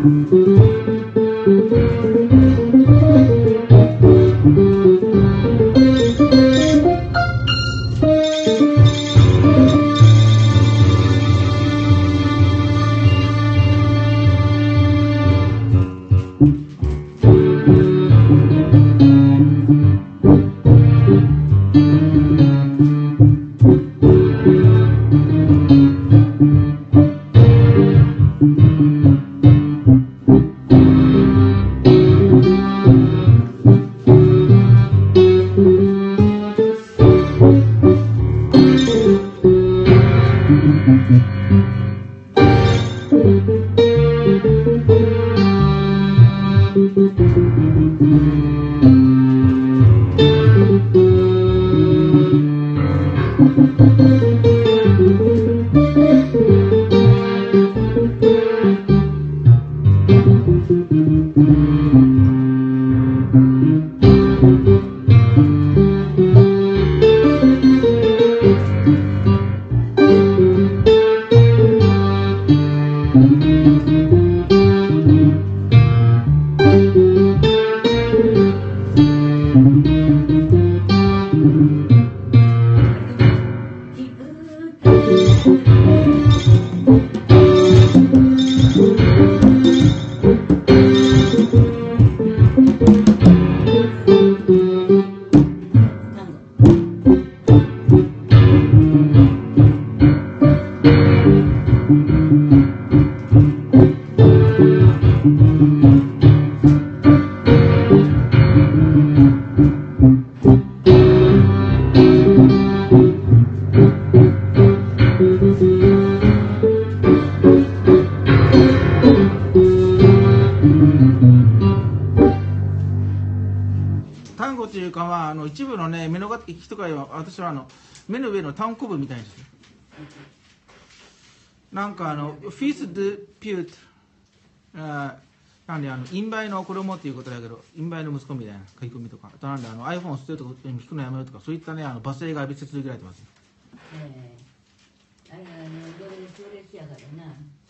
単語というか、まあ、あの一部のね、目の書きとかは、私はあの目の上の単行部みたいですよ。なんかあの、フィスドピュート、あなんであの、陰梅の子供っていうことだけど、陰梅の息子みたいな書き込みとか、あとなんであの iPhone 捨てるとか、聞くのやめようとか、そういったね、あの罵声が浴びせ続けられてますよ。 ええあれあの、それ、それしやからな。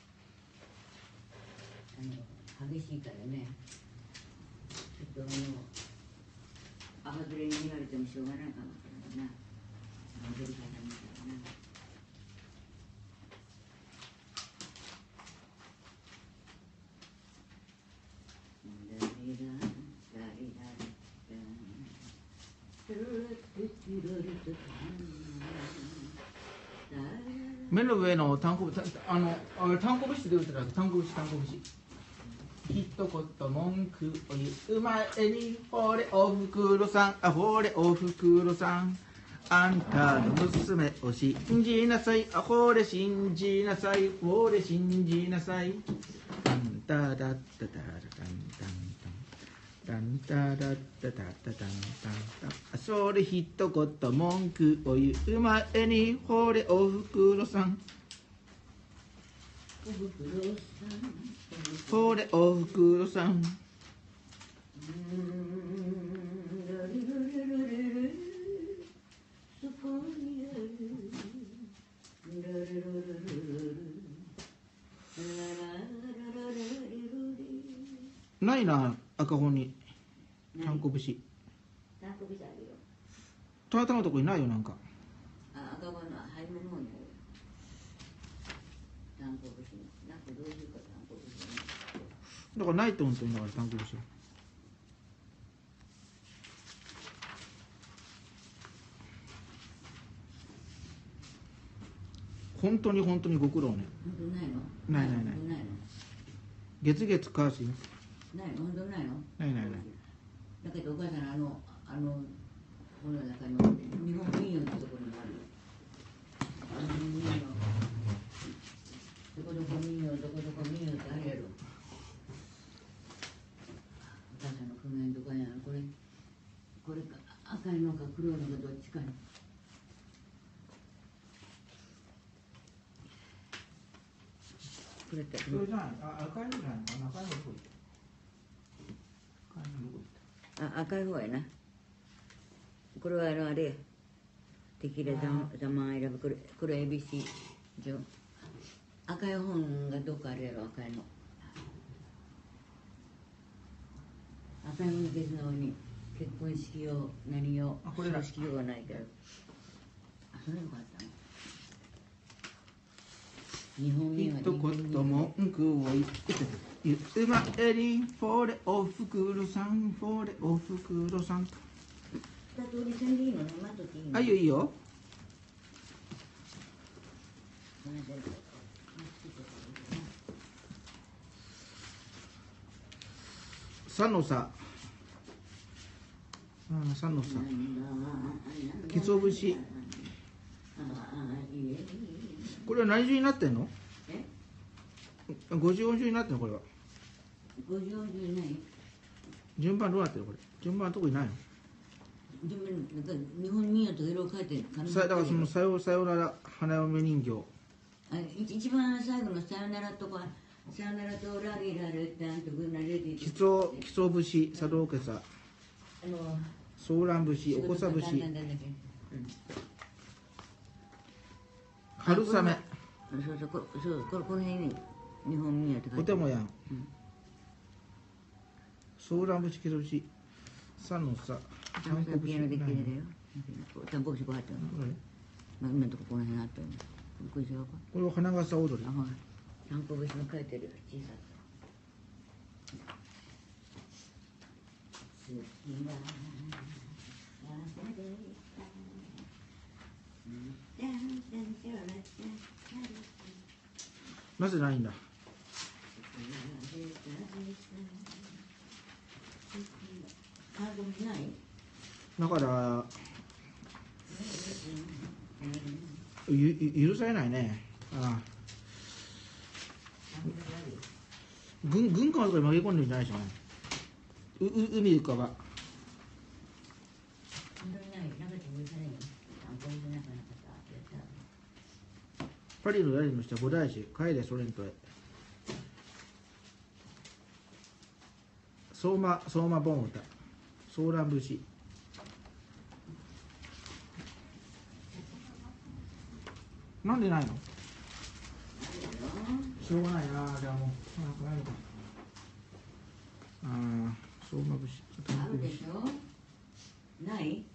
あの、激しいからね。ちょっとあの、あ外れに見られてもしょうがないかもしれないな。戻り方みたいな。 目の上の単行部、あの、あれ単行部紙で打ってたら、単行部紙、単行部紙。一言文句を言う前に、ほれおふくろさん、あほれおふくろさん。あんたの娘を信じなさい、あほれ信じなさい、ほれ信じなさい。タンタダッタタラタンタンタンタンタダッタタタタンタンタン。それ一言文句を言う前に、ほれおふくろさん。ほれおふくろさん。ないな、赤本に単行節。 単行節あるよ。 トラタのとこにないよ、なんか。 あ、赤本の初めの方にある。単行節なんかどういうか単行節だからないと思ってんだから単行節。本当に本当にご苦労ね。 本当ないの？ ないないない。 ないの？ 月月カーシー。 ないの？本当ないの？ ないないない。 だけどお母さんあのあのこの中の日本民謡ってところにあるよ。あの民謡どこどこ民謡どこどこ民謡ってあるやろ。お母さんの譜面とかやこれこれか赤いのか黒いのかどっちかに。これってそれじゃない、あ、赤いのじゃない、赤いのどこ行った？赤いのどこ行った？ あ、赤い方やな。これはあのあれ。テキラザザマン選ぶこれこれ エービーシー 上。赤い本がどっかあるやろ赤いの。 朝向けのに結婚式用何用あこれだ式用がないからあそれよかったの日本人は一言文句を言って言うまえりんフォレおふくろさんフォレおふくろさん二通りせんでいいのね待っとっていいのあいいよいいよさのさあさのさきつお節これは何順になってんのえごじゅうよん順になってんのこれはごじゅうよん順ない順番どうなってるこれ順番のとこにないのでもなんか日本民謡と色を書いてるさだからそのさよさよなら花嫁人形あ一番最後のさよならとかさよならとラリラルってあんとぐなれてきつおきつお節茶道家さあのソーラン節おこさ節春雨そうそうこそうここの辺に日本民謡って書いておてもやん、 うん、 ソーラン節きつお節さのさちゃんとピアノできてるだよちゃんとここ入ってるの今のとここの辺あったよねこれ違うかこれは花笠踊りあはいちゃんこ節も書いてる小さく好きはなぜないんだだからゆゆ許されないねああ軍軍艦とかに紛れ込んでるんじゃないでしょうねうう海浮かばパリの誰にもした菩提寺帰れソ連とへ相馬相馬盆歌ソーラン節なんでないのしょうがないなじゃあもうなんかないのかああ相馬節あるでしょない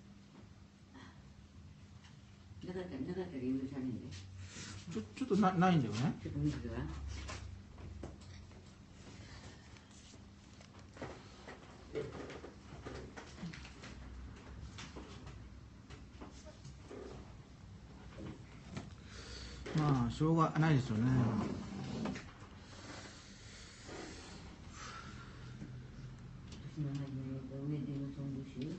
なかったなかったら許されんでちょちょっとなないんだよねちょっと見てくださいまあしょうがないですよね私の初めの上でのそんぶし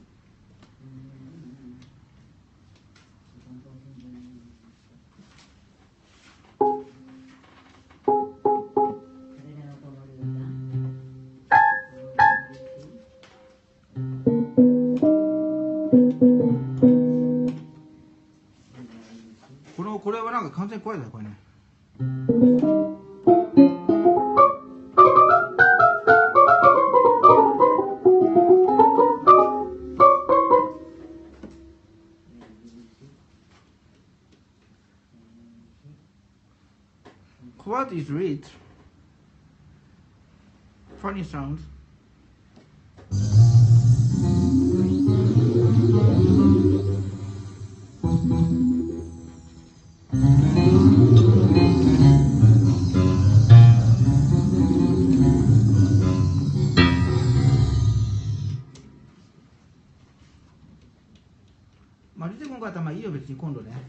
このこれはなんか完全に怖いだよこれねWhat is it? Funny sounds.まあ出てこんかったらまあいいよ別に今度ね。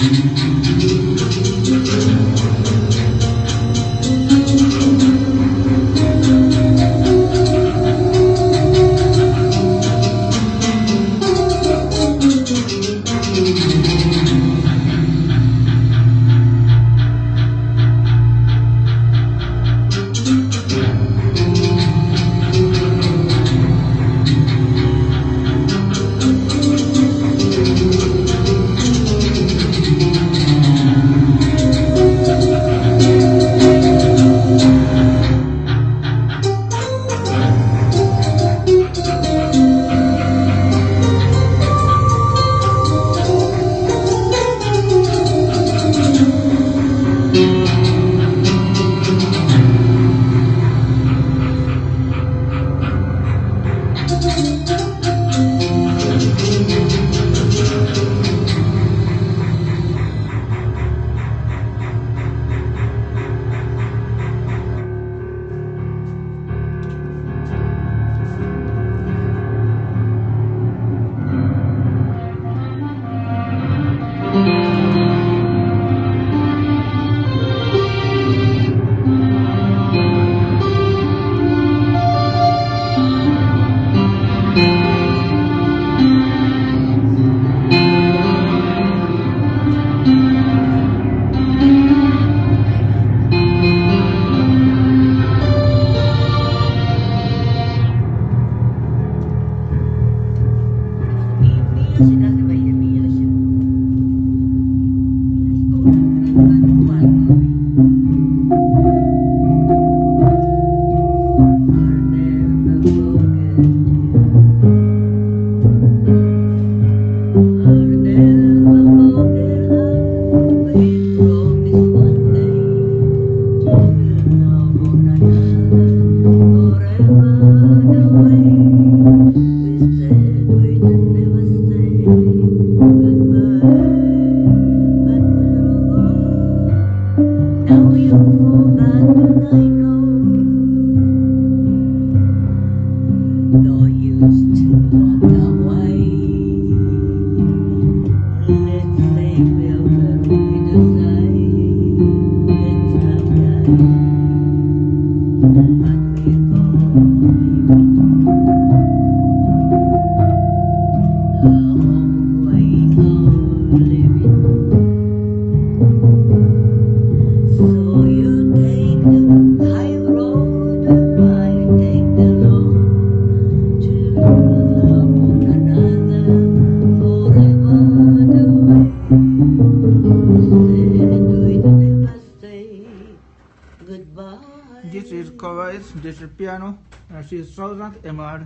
This is covers, this is piano, uh, six thousand M R,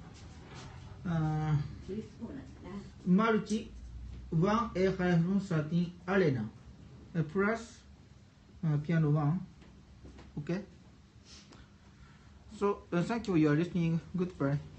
uh, multi one A thirteen arena, uh, plus uh, piano one. Okay. So uh, thank you for your listening. Goodbye.